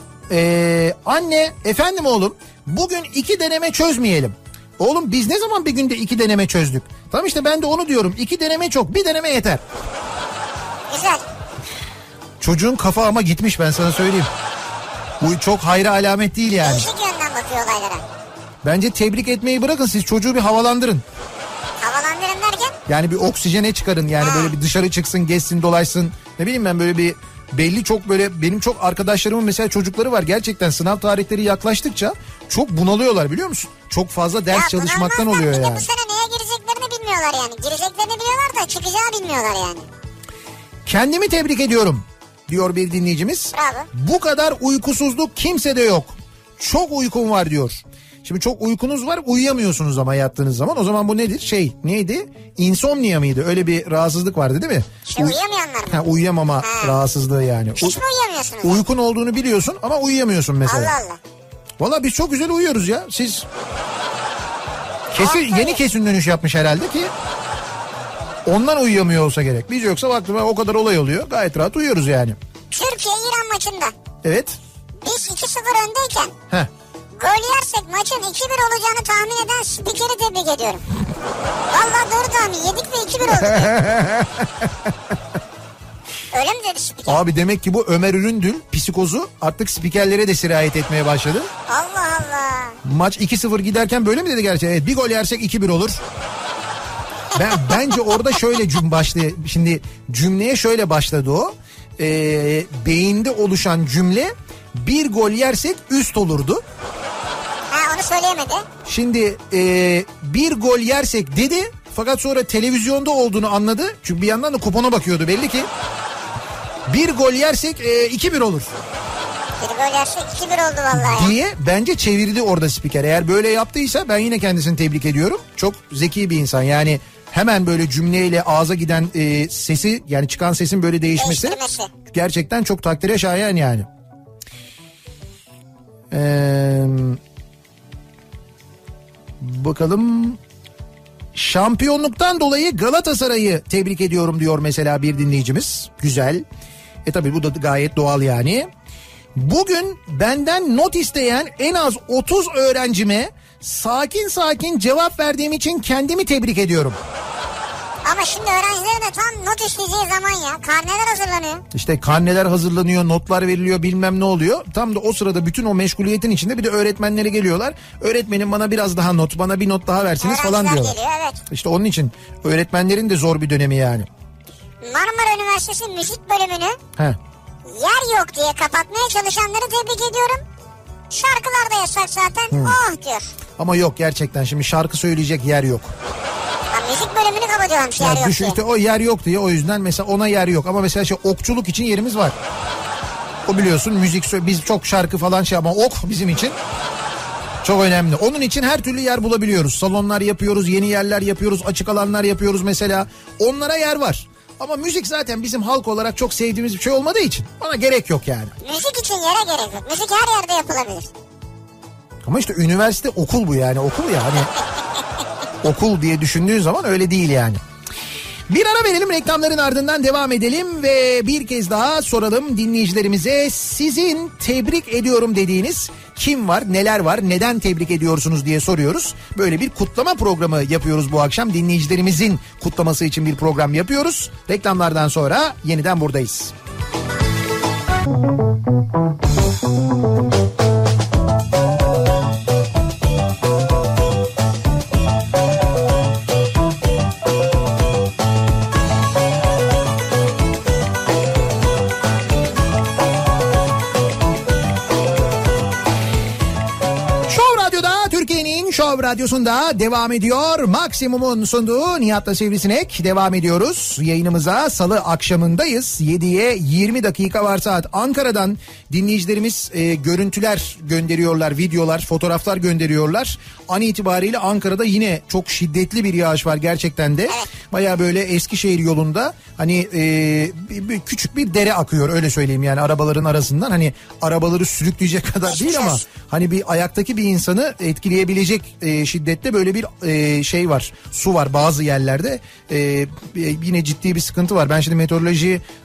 Ee, anne efendim oğlum bugün iki deneme çözmeyelim. Oğlum biz ne zaman bir günde iki deneme çözdük? Tamam işte ben de onu diyorum. İki deneme çok, bir deneme yeter. Güzel. Çocuğun kafa ama gitmiş, ben sana söyleyeyim. Bu çok hayra alamet değil yani. Değişik yönden bakıyor olaylara. Bence tebrik etmeyi bırakın, siz çocuğu bir havalandırın. Havalandırın derken? Yani bir oksijene çıkarın yani, ha. Böyle bir dışarı çıksın, gezsin, dolaşsın. Ne bileyim ben, böyle bir belli, çok böyle benim çok arkadaşlarımın mesela çocukları var. Gerçekten sınav tarihleri yaklaştıkça çok bunalıyorlar, biliyor musun? Çok fazla ders ya, çalışmaktan oluyor bir yani. Bir de bu sene neye gireceklerini bilmiyorlar yani. Gireceklerini biliyorlar da çıkacağı bilmiyorlar yani. Kendimi tebrik ediyorum diyor bir dinleyicimiz. Bravo. Bu kadar uykusuzluk kimsede yok. Çok uykum var diyor. Şimdi çok uykunuz var, uyuyamıyorsunuz ama yattığınız zaman. O zaman bu nedir? Şey neydi? İnsomnia mıydı? Öyle bir rahatsızlık vardı değil mi? İşte Uy- uyuyamayanlar mı? Ha, uyuyamama ha. rahatsızlığı yani. Hiç mi uyuyamıyorsunuz? Uykun yani? Olduğunu biliyorsun ama uyuyamıyorsun mesela. Allah Allah. Valla biz çok güzel uyuyoruz ya. Siz kesin, yeni kesin dönüş yapmış herhalde ki ondan uyuyamıyor olsa gerek. Biz yoksa baktım o kadar olay oluyor. Gayet rahat uyuyoruz yani. Türkiye-İran maçında. Evet. Biz iki sıfır öndeyken. Heh. Gol yersek maçın iki bir olacağını tahmin eden spikeri tebrik ediyorum. Vallahi doğru tahmin, yedik ve iki bir oldu. Öyle mi dedi spiker? Abi demek ki bu Ömer Üründül psikozu artık spikerlere de sirayet etmeye başladı. Allah Allah. Maç iki sıfır giderken böyle mi dedi gerçi? Evet, bir gol yersek iki bir olur. Ben bence orada şöyle cüm başlıyor. Şimdi cümleye şöyle başladı o. Ee, beyinde oluşan cümle bir gol yersek üst olurdu. Ha, onu söyleyemedi. Şimdi e, bir gol yersek dedi, fakat sonra televizyonda olduğunu anladı. Çünkü bir yandan da kupona bakıyordu belli ki. Bir gol yersek e, iki bir olur. Bir gol yersek iki bir oldu vallahi. Diye bence çevirdi orada spiker. Eğer böyle yaptıysa ben yine kendisini tebrik ediyorum. Çok zeki bir insan yani. Hemen böyle cümleyle ağza giden e, sesi, yani çıkan sesin böyle değişmesi gerçekten çok takdire şayan yani. Ee, bakalım, şampiyonluktan dolayı Galatasaray'ı tebrik ediyorum diyor mesela bir dinleyicimiz. Güzel. E tabii bu da gayet doğal yani. Bugün benden not isteyen en az otuz öğrencime sakin sakin cevap verdiğim için kendimi tebrik ediyorum. Ama şimdi öğrencilerin de tam not isteyeceği zaman ya. Karneler hazırlanıyor. İşte karneler hazırlanıyor, notlar veriliyor, bilmem ne oluyor. Tam da o sırada bütün o meşguliyetin içinde bir de öğretmenlere geliyorlar. Öğretmenim bana biraz daha not, bana bir not daha versiniz öğrenciler falan diyorlar. Geliyor, evet. İşte onun için öğretmenlerin de zor bir dönemi yani. Marmara Üniversitesi müzik bölümünü He. yer yok diye kapatmaya çalışanları tebrik ediyorum. Şarkılar da yasak zaten. Hmm. Oh diyor. Ama yok, gerçekten şimdi şarkı söyleyecek yer yok. Ha, müzik bölümünü kapatıyormuş yer yok düşün, diye. işte o yer yok diye, o yüzden mesela ona yer yok. Ama mesela şey, okçuluk için yerimiz var. O biliyorsun müzik, biz çok şarkı falan şey, ama ok bizim için çok önemli. Onun için her türlü yer bulabiliyoruz. Salonlar yapıyoruz, yeni yerler yapıyoruz, açık alanlar yapıyoruz mesela. Onlara yer var. Ama müzik zaten bizim halk olarak çok sevdiğimiz bir şey olmadığı için ona gerek yok yani. Müzik için yere gerek yok. Müzik her yerde yapılabilir. Ama işte üniversite okul bu yani, okul ya hani okul diye düşündüğün zaman öyle değil yani. Bir ara verelim, reklamların ardından devam edelim ve bir kez daha soralım dinleyicilerimize, sizin tebrik ediyorum dediğiniz kim var, neler var, neden tebrik ediyorsunuz diye soruyoruz. Böyle bir kutlama programı yapıyoruz bu akşam, dinleyicilerimizin kutlaması için bir program yapıyoruz. Reklamlardan sonra yeniden buradayız. Show Radyosu'nda devam ediyor. Maksimum'un sunduğu Nihat'la Sivrisinek devam ediyoruz. Yayınımıza salı akşamındayız. yediye yirmi dakika var saat. Ankara'dan dinleyicilerimiz e, görüntüler gönderiyorlar, videolar, fotoğraflar gönderiyorlar. An itibariyle Ankara'da yine çok şiddetli bir yağış var gerçekten de. Baya böyle Eskişehir yolunda hani e, bir, bir küçük bir dere akıyor, öyle söyleyeyim yani, arabaların arasından. Hani arabaları sürükleyecek kadar değil ama hani bir ayaktaki bir insanı etkileyebilecek e, şiddette böyle bir e, şey var, su var bazı yerlerde. E, yine ciddi bir sıkıntı var. Ben şimdi meteoroloji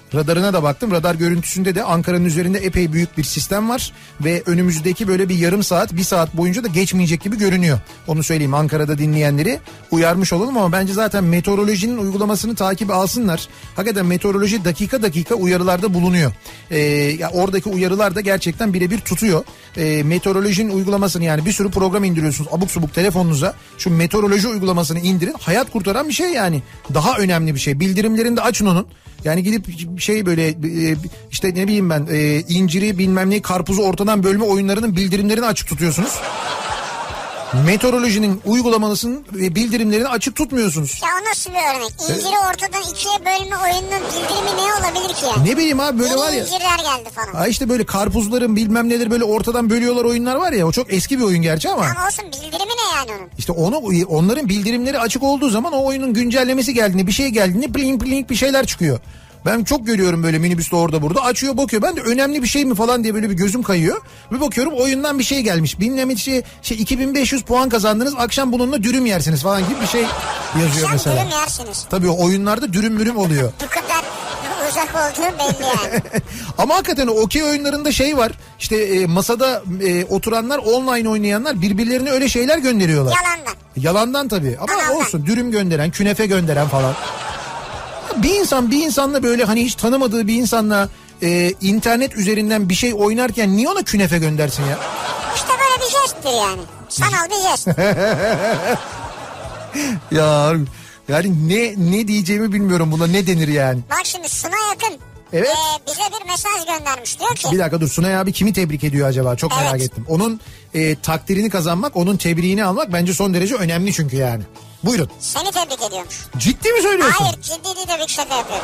Radarına da baktım. Radar görüntüsünde de Ankara'nın üzerinde epey büyük bir sistem var. Ve önümüzdeki böyle bir yarım saat, bir saat boyunca da geçmeyecek gibi görünüyor. Onu söyleyeyim, Ankara'da dinleyenleri uyarmış olalım ama bence zaten meteorolojinin uygulamasını takip alsınlar. Hakikaten meteoroloji dakika dakika uyarılarda bulunuyor. Ee, ya oradaki uyarılar da gerçekten birebir tutuyor. Ee, meteorolojinin uygulamasını, yani bir sürü program indiriyorsunuz abuk subuk telefonunuza. Şu meteoroloji uygulamasını indirin. Hayat kurtaran bir şey yani. Daha önemli bir şey. Bildirimlerini de açın onun. Yani gidip şey böyle işte ne bileyim ben inciri bilmem ne karpuzu ortadan bölme oyunlarının bildirimlerini açık tutuyorsunuz. Meteorolojinin uygulamasının bildirimlerini açık tutmuyorsunuz. Ya o nasıl bir örnek? İnciri ortadan ikiye bölme oyununun bildirimi ne olabilir ki yani? Ne bileyim abi, böyle Yeni var ya. İncirler geldi falan. Ha işte böyle karpuzların bilmem neleri böyle ortadan bölüyorlar oyunlar var ya, o çok eski bir oyun gerçi ama. Ama olsun, bildirimi ne yani onun? İşte onu, onların bildirimleri açık olduğu zaman o oyunun güncellemesi geldiğinde, bir şey geldiğinde blink blink bir şeyler çıkıyor. Ben çok görüyorum böyle minibüste orada burada açıyor bakıyor. Ben de önemli bir şey mi falan diye böyle bir gözüm kayıyor. Bir bakıyorum oyundan bir şey gelmiş. Bilmem şey, şey iki bin beş yüz puan kazandınız, akşam bununla dürüm yersiniz falan gibi bir şey yazıyor akşam mesela. Dürüm yersiniz. Tabii o oyunlarda dürüm mürüm oluyor. Bu kadar uzak olduğu belli yani. Ama hakikaten o okey oyunlarında şey var. İşte e, masada e, oturanlar, online oynayanlar birbirlerine öyle şeyler gönderiyorlar. Yalandan. Yalandan tabii ama Yalandan. olsun, dürüm gönderen, künefe gönderen falan. Bir insan bir insanla böyle hani hiç tanımadığı bir insanla e, internet üzerinden bir şey oynarken niye ona künefe göndersin ya? İşte böyle bir jesttir yani. Sanal bir jest. Ya yani ne ne diyeceğimi bilmiyorum buna, ne denir yani. Bak şimdi Suna Yakın Evet. e, bize bir mesaj göndermiş, diyor ki. Bir dakika dur, Sunay abi kimi tebrik ediyor acaba, çok Evet. merak ettim. Onun e, takdirini kazanmak, onun tebriğini almak bence son derece önemli çünkü yani. Buyurun. Seni tebrik ediyormuş. Ciddi mi söylüyorsun? Hayır, ciddi değil de bir şaka yapıyorum.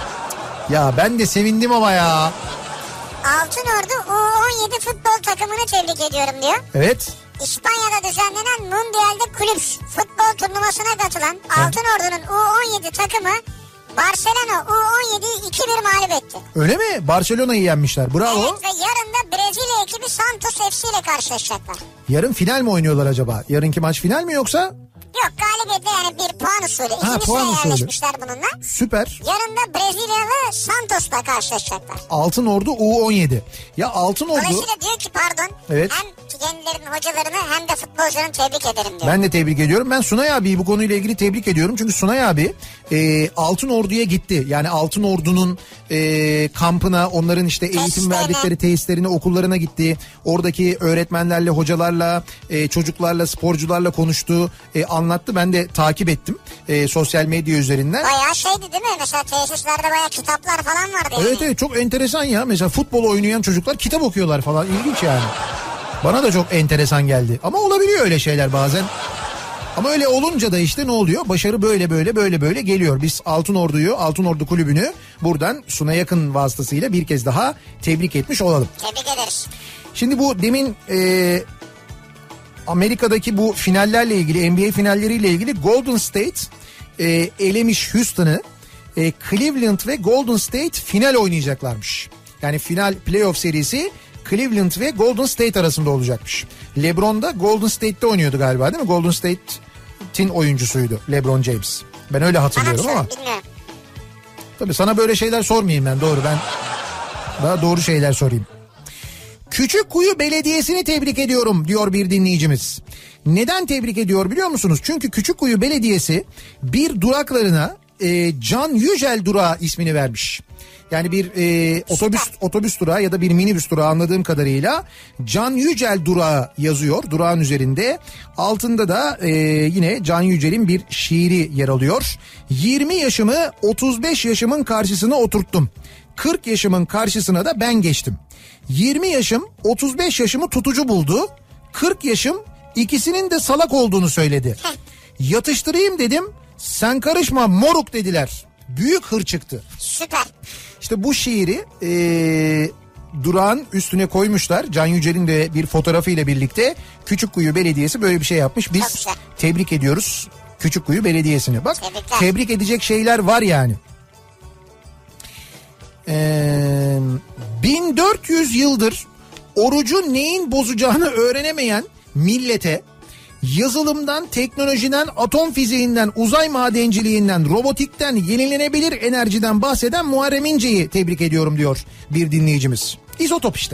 Ya ben de sevindim ama ya. Altınordu U on yedi futbol takımını tebrik ediyorum diyor. Evet. İspanya'da düzenlenen Mundial'de kulüp futbol turnuvasına katılan Altınordu'nun U on yedi takımı Barcelona U on yediyi iki bir mağlup etti. Öyle mi? Barcelona'yı yenmişler. Bravo. Evet, ve yarın da Brezilya ekibi Santos F C ile karşılaşacaklar. Yarın final mi oynuyorlar acaba? Yarınki maç final mi yoksa? Yok, galibiyetle yani bir puan usulü. Ha, İkinci puan sıraya usulü. yerleşmişler bununla. Süper. Yarın da Brezilyalı Santos'la karşılaşacaklar. Altınordu U on yedi. Ya Altınordu... Dolayısıyla diyor ki pardon. Evet. Hem kendilerinin hocalarını hem de futbolcularını tebrik ederim diyor. Ben de tebrik ediyorum. Ben Sunay abiyi bu konuyla ilgili tebrik ediyorum. Çünkü Sunay abi e, Altınordu'ya gitti. Yani Altınordu'nun e, kampına, onların işte eğitim Tesislerine. verdikleri tesislerine, okullarına gitti. Oradaki öğretmenlerle, hocalarla, e, çocuklarla, sporcularla konuştu. E, anlattı. Ben de takip ettim e, sosyal medya üzerinden. Bayağı şeydi değil mi? Mesela tesislerde bayağı kitaplar falan vardı yani. Evet evet, çok enteresan ya. Mesela futbol oynayan çocuklar kitap okuyorlar falan. İlginç yani. Bana da çok enteresan geldi. Ama olabiliyor öyle şeyler bazen. Ama öyle olunca da işte ne oluyor? Başarı böyle böyle böyle böyle geliyor. Biz Altınordu'yu, Altınordu Kulübü'nü buradan Suna Yakın vasıtasıyla bir kez daha tebrik etmiş olalım. Tebrik ederiz. Şimdi bu demin e, Amerika'daki bu finallerle ilgili, N B A finalleriyle ilgili Golden State e, elemiş Houston'ı. E, Cleveland ve Golden State final oynayacaklarmış. Yani final playoff serisi Cleveland ve Golden State arasında olacakmış. LeBron da Golden State'te oynuyordu galiba, değil mi? Golden State'in oyuncusuydu LeBron James. Ben öyle hatırlıyorum Bana ama. sor, bilmiyorum. Tabii sana böyle şeyler sormayayım ben, doğru, ben daha doğru şeyler sorayım. Küçükkuyu Belediyesi'ni tebrik ediyorum diyor bir dinleyicimiz. Neden tebrik ediyor biliyor musunuz? Çünkü Küçükkuyu Belediyesi bir duraklarına e, Can Yücel Durağı ismini vermiş. Yani bir e, otobüs otobüs durağı ya da bir minibüs durağı, anladığım kadarıyla Can Yücel Durağı yazıyor durağın üzerinde. Altında da e, yine Can Yücel'in bir şiiri yer alıyor. yirmi yaşımı otuz beş yaşımın karşısına oturttum. kırk yaşımın karşısına da ben geçtim. yirmi yaşım otuz beş yaşımı tutucu buldu. kırk yaşım ikisinin de salak olduğunu söyledi. Yatıştırayım dedim. Sen karışma moruk dediler. Büyük hır çıktı. Süper. İşte bu şiiri e, durağın üstüne koymuşlar. Can Yücel'in de bir fotoğrafıyla birlikte. Küçükkuyu Belediyesi böyle bir şey yapmış. Biz tebrik ediyoruz Küçükkuyu Belediyesi'ni. Bak, tebrikler. Tebrik edecek şeyler var yani. Ee, bin dört yüz yıldır orucu neyin bozacağını öğrenemeyen millete yazılımdan, teknolojiden, atom fiziğinden, uzay madenciliğinden, robotikten, yenilenebilir enerjiden bahseden Muharrem İnce'yi tebrik ediyorum diyor bir dinleyicimiz. İzotop işte.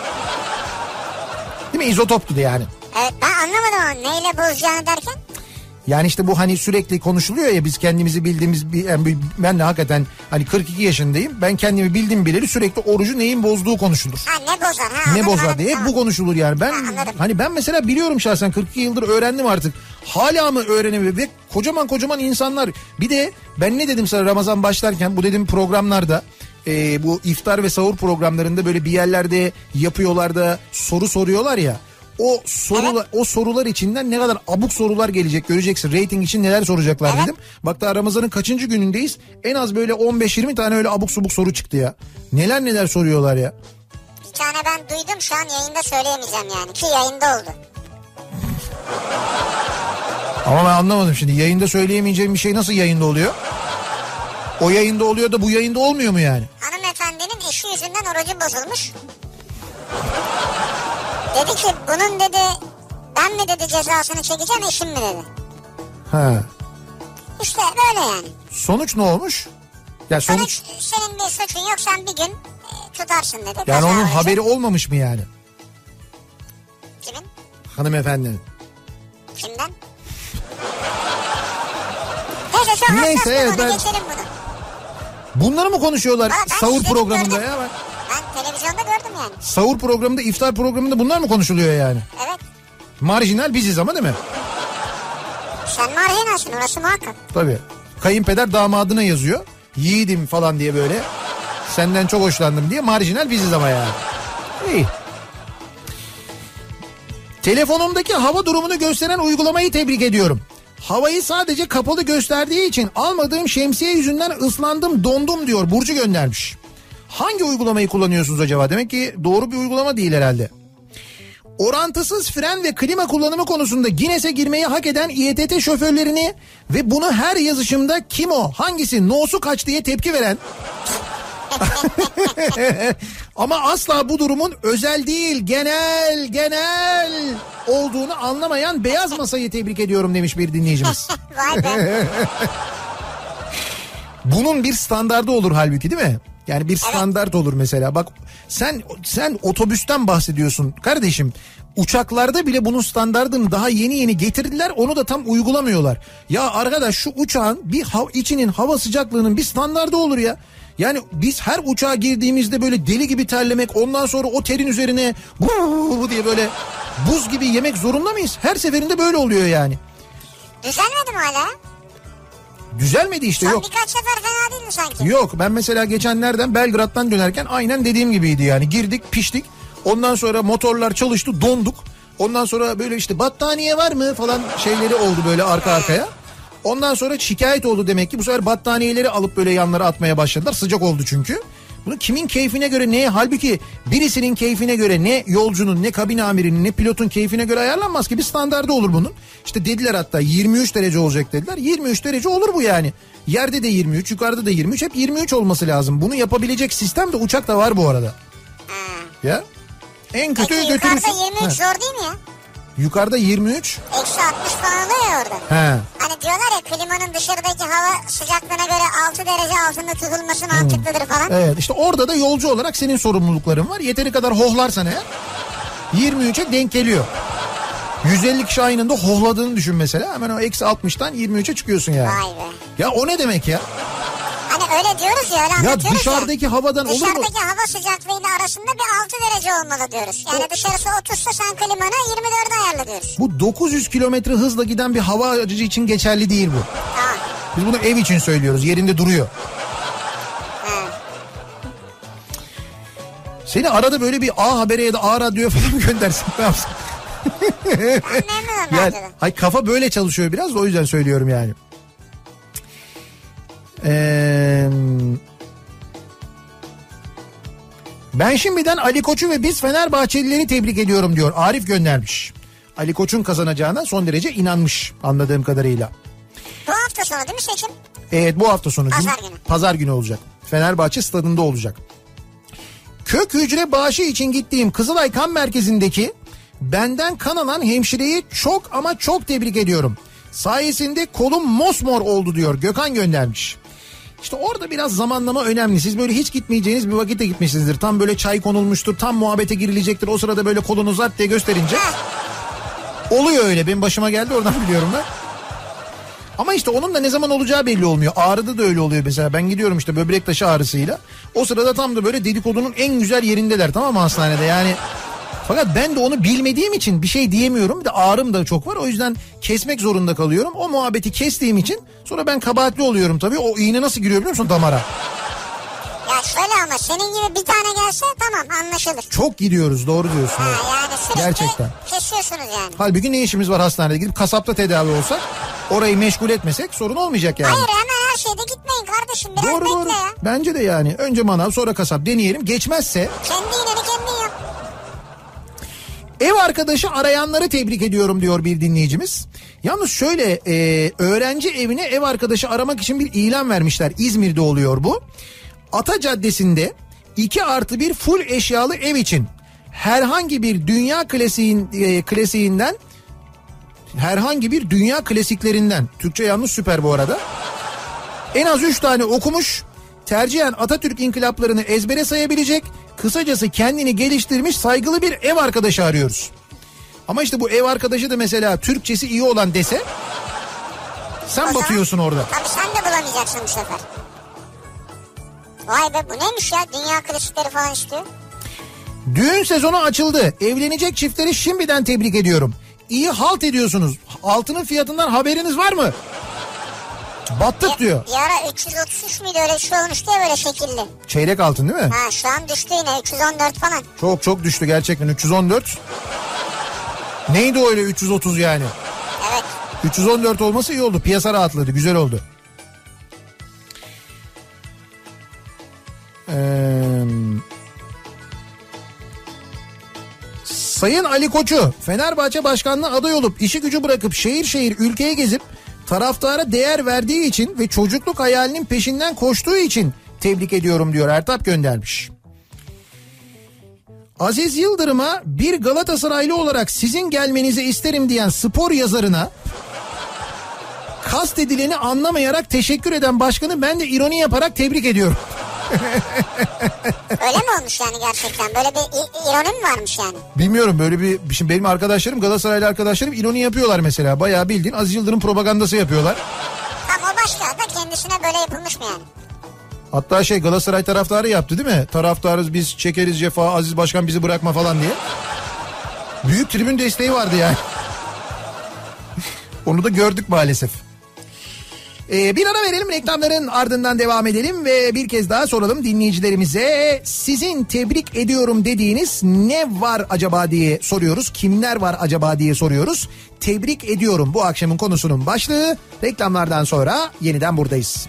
Değil mi? İzotoptu da yani. Evet, ben anlamadım ama neyle bozacağını derken? Yani işte bu hani sürekli konuşuluyor ya, biz kendimizi bildiğimiz bir, yani ben de hakikaten hani kırk iki yaşındayım. Ben kendimi bildim bileli sürekli orucu neyin bozduğu konuşulur. Ha ne bozar ha. Ne bozar anladım, diye hep tamam. bu konuşulur yani. Ben ha, hani ben mesela biliyorum şahsen, kırk iki yıldır öğrendim artık. Hala mı öğrenemiyor ve kocaman kocaman insanlar. Bir de ben ne dedim sana Ramazan başlarken, bu dedim programlarda, e, bu iftar ve sahur programlarında böyle bir yerlerde yapıyorlar da soru soruyorlar ya. O sorular, evet. o sorular içinden ne kadar abuk sorular gelecek göreceksin. Rating için neler soracaklar evet. dedim. Bak daha Ramazan'ın kaçıncı günündeyiz? En az böyle on beş yirmi tane öyle abuk subuk soru çıktı ya. Neler neler soruyorlar ya. Bir tane ben duydum, şu an yayında söyleyemeyeceğim yani, ki yayında oldu. Ama ben anlamadım şimdi, yayında söyleyemeyeceğim bir şey nasıl yayında oluyor? O yayında oluyor da bu yayında olmuyor mu yani? Hanımefendinin eşi yüzünden orucu bozulmuş. Dedi ki bunun dedi, ben mi dedi cezasını çekeceğim, eşim mi dedi. Ha. İşte böyle yani. Sonuç ne olmuş? Ya sonuç... sonuç senin bir suçun yok, sen bir gün e, tutarsın dedi. Yani onun olacak. haberi olmamış mı yani? Kimin? Hanımefendinin. Kimden? Neyse şu Neyse evet, bunu ben... geçelim bunu. Bunları mı konuşuyorlar Aa, sahur programında gördüm. ya? Ben... ben televizyonda gördüm yani. Sahur programında, iftar programında bunlar mı konuşuluyor yani? Evet. Marjinal biziz ama değil mi? Sen marjinalsin, orası muhakkak. Tabii. Kayınpeder damadına yazıyor. Yiğidim falan diye böyle. Senden çok hoşlandım diye, marjinal biziz ama yani. İyi. Telefonumdaki hava durumunu gösteren uygulamayı tebrik ediyorum. Havayı sadece kapalı gösterdiği için almadığım şemsiye yüzünden ıslandım, dondum diyor. Burcu göndermiş. Hangi uygulamayı kullanıyorsunuz acaba? Demek ki doğru bir uygulama değil herhalde. Orantısız fren ve klima kullanımı konusunda Guinness'e girmeyi hak eden İ T T şoförlerini ve bunu her yazışımda kim o, hangisi, no'su kaç diye tepki veren ama asla bu durumun özel değil, genel genel olduğunu anlamayan beyaz masayı tebrik ediyorum demiş bir dinleyicimiz. Vay be. Bunun bir standardı olur halbuki, değil mi? Yani bir standart olur mesela. Bak sen sen otobüsten bahsediyorsun kardeşim. Uçaklarda bile bunun standardını daha yeni yeni getirdiler. Onu da tam uygulamıyorlar. Ya arkadaş, şu uçağın bir hav, içinin hava sıcaklığının bir standardı olur ya. Yani biz her uçağa girdiğimizde böyle deli gibi terlemek, ondan sonra o terin üzerine bu diye böyle buz gibi yemek zorunda mıyız? Her seferinde böyle oluyor yani. Düzelmedi mi hala? Düzelmedi işte. Son yok. birkaç sefer fena değil mi sanki? Yok, ben mesela geçenlerden Belgrad'dan dönerken aynen dediğim gibiydi yani. Girdik, piştik, ondan sonra motorlar çalıştı, donduk. Ondan sonra böyle işte battaniye var mı falan şeyleri oldu böyle arka arkaya. Ondan sonra şikayet oldu demek ki, bu sefer battaniyeleri alıp böyle yanlara atmaya başladılar, sıcak oldu çünkü. Bunu kimin keyfine göre, neye, halbuki birisinin keyfine göre, ne yolcunun, ne kabin amirinin, ne pilotun keyfine göre ayarlanmaz ki, bir standardı olur bunun. İşte dediler hatta yirmi üç derece olacak dediler, yirmi üç derece olur bu yani. Yerde de yirmi üç, yukarıda da yirmi üç, hep yirmi üç olması lazım. Bunu yapabilecek sistem de uçakta var bu arada. Hmm. Ya en kötü Peki götürürsün. yukarıda yirmi üç ha. Zor değil mi ya? Yukarıda yirmi üç. Eksi altmış falan oluyor ya orada. He. Hani diyorlar ya, klimanın dışarıdaki hava sıcaklığına göre altı derece altında tutulması mantıklıdır falan. Evet, işte orada da yolcu olarak senin sorumlulukların var. Yeteri kadar hohlarsan eğer yirmi üçe denk geliyor. yüz elli kişi aynı anda hohladığını düşün mesela. Hemen o eksi altmıştan yirmi üçe çıkıyorsun yani. Vay be. Ya o ne demek ya? Hani öyle diyoruz ya, öyle anlatıyoruz ya. Ya dışarıdaki ya. havadan olur mu? Dışarıdaki hava sıcaklığıyla arasında bir altı derece olmalı diyoruz. Yani o... dışarısı otuzsa sen klimanı yirmi dörde ayarla diyoruz. Bu dokuz yüz kilometre hızla giden bir hava aracı için geçerli değil bu. Tamam. Biz bunu ev için söylüyoruz, yerinde duruyor. He. Seni arada böyle bir A Haber'e ya da A Radyo'ya falan mı göndersin? Ne yapsın? Ben memnunum yani, radyoda. hay kafa böyle çalışıyor biraz da, o yüzden söylüyorum yani. Eee... Ben şimdiden Ali Koç'u ve biz Fenerbahçelileri tebrik ediyorum diyor. Arif göndermiş. Ali Koç'un kazanacağına son derece inanmış anladığım kadarıyla. Bu hafta sonu değil mi seçim? Evet, bu hafta sonu. Pazar günü. Pazar günü olacak. Fenerbahçe stadında olacak. Kök hücre bağışı için gittiğim Kızılay Kan Merkezi'ndeki Benden kan alan hemşireyi çok ama çok tebrik ediyorum. Sayesinde kolum mosmor oldu diyor. Gökhan göndermiş. İşte orada biraz zamanlama önemli. Siz böyle hiç gitmeyeceğiniz bir vakitte gitmişsinizdir. Tam böyle çay konulmuştur. Tam muhabbete girilecektir. O sırada böyle kolunu uzat diye gösterince. Oluyor öyle. Benim başıma geldi, oradan biliyorum ben. Ama işte onun da ne zaman olacağı belli olmuyor. Ağrıda da öyle oluyor mesela. Ben gidiyorum işte böbrek taşı ağrısıyla. O sırada tam da böyle dedikodunun en güzel yerindeler, tamam mı, hastanede yani. Fakat ben de onu bilmediğim için bir şey diyemiyorum. Bir de ağrım da çok var. O yüzden kesmek zorunda kalıyorum. O muhabbeti kestiğim için sonra ben kabahatli oluyorum tabii. O iğne nasıl giriyor biliyor musun damara? Ya şöyle, ama senin gibi bir tane gelse tamam, anlaşılır. Çok gidiyoruz, doğru diyorsun. Ha, yani sürekli gerçekten kesiyorsunuz yani. Halbuki ne işimiz var hastanede? Gidip kasapta tedavi olsak, orayı meşgul etmesek sorun olmayacak yani. Hayır, hemen her şeyde gitmeyin kardeşim. Biraz doğru, bekle doğru. ya. Bence de yani. Önce manav, sonra kasap, deneyelim. Geçmezse... Kendi iğneni kendin yap. Ev arkadaşı arayanları tebrik ediyorum diyor bir dinleyicimiz. Yalnız şöyle, e, öğrenci evine ev arkadaşı aramak için bir ilan vermişler. İzmir'de oluyor bu. Ata Caddesi'nde iki artı bir full eşyalı ev için herhangi bir dünya klasiğin, e, klasiğinden herhangi bir dünya klasiklerinden, Türkçe yalnız süper bu arada, en az üç tane okumuş, tercihen Atatürk inkılaplarını ezbere sayabilecek, kısacası kendini geliştirmiş saygılı bir ev arkadaşı arıyoruz. Ama işte bu ev arkadaşı da mesela Türkçesi iyi olan dese sen o batıyorsun zaman, orada. Tabii sen de bulamayacaksın bu sefer. Vay be, bu neymiş ya, dünya klasikleri falan istiyor. Düğün sezonu açıldı. Evlenecek çiftleri şimdiden tebrik ediyorum. İyi halt ediyorsunuz. Altının fiyatından haberiniz var mı? Battık ya, diyor. Bir ara üç yüz otuz üç müydü, öyle bir şey olmuştu ya, böyle şekilli. Çeyrek altın değil mi? Ha, şu an düştü yine üç yüz on dört falan. Çok çok düştü gerçekten, üç yüz on dört. Neydi öyle üç yüz otuz yani? Evet. üç yüz on dört olması iyi oldu. Piyasa rahatladı, güzel oldu. Ee, Sayın Ali Koç'u Fenerbahçe başkanlığına aday olup işi gücü bırakıp şehir şehir ülkeye gezip taraftara değer verdiği için ve çocukluk hayalinin peşinden koştuğu için tebrik ediyorum diyor. Ertap göndermiş. Aziz Yıldırım'a bir Galatasaraylı olarak sizin gelmenizi isterim diyen spor yazarına kastedileni anlamayarak teşekkür eden başkanı ben de ironi yaparak tebrik ediyorum. Öyle mi olmuş yani gerçekten? Böyle bir ironi mi varmış yani? Bilmiyorum, böyle bir... Şimdi benim arkadaşlarım, Galatasaraylı arkadaşlarım ironi yapıyorlar mesela. Bayağı bildiğin Aziz Yıldırım propagandası yapıyorlar. Tamam, o başka da kendisine böyle yapılmış mı yani? Hatta şey, Galatasaray taraftarı yaptı değil mi? Taraftarız biz, çekeriz cefa, Aziz Başkan bizi bırakma falan diye. Büyük tribün desteği vardı yani. Onu da gördük maalesef. Ee, bir ara verelim, reklamların ardından devam edelim ve bir kez daha soralım dinleyicilerimize, sizin tebrik ediyorum dediğiniz ne var acaba diye soruyoruz. Kimler var acaba diye soruyoruz. Tebrik ediyorum bu akşamın konusunun başlığı. Reklamlardan sonra yeniden buradayız.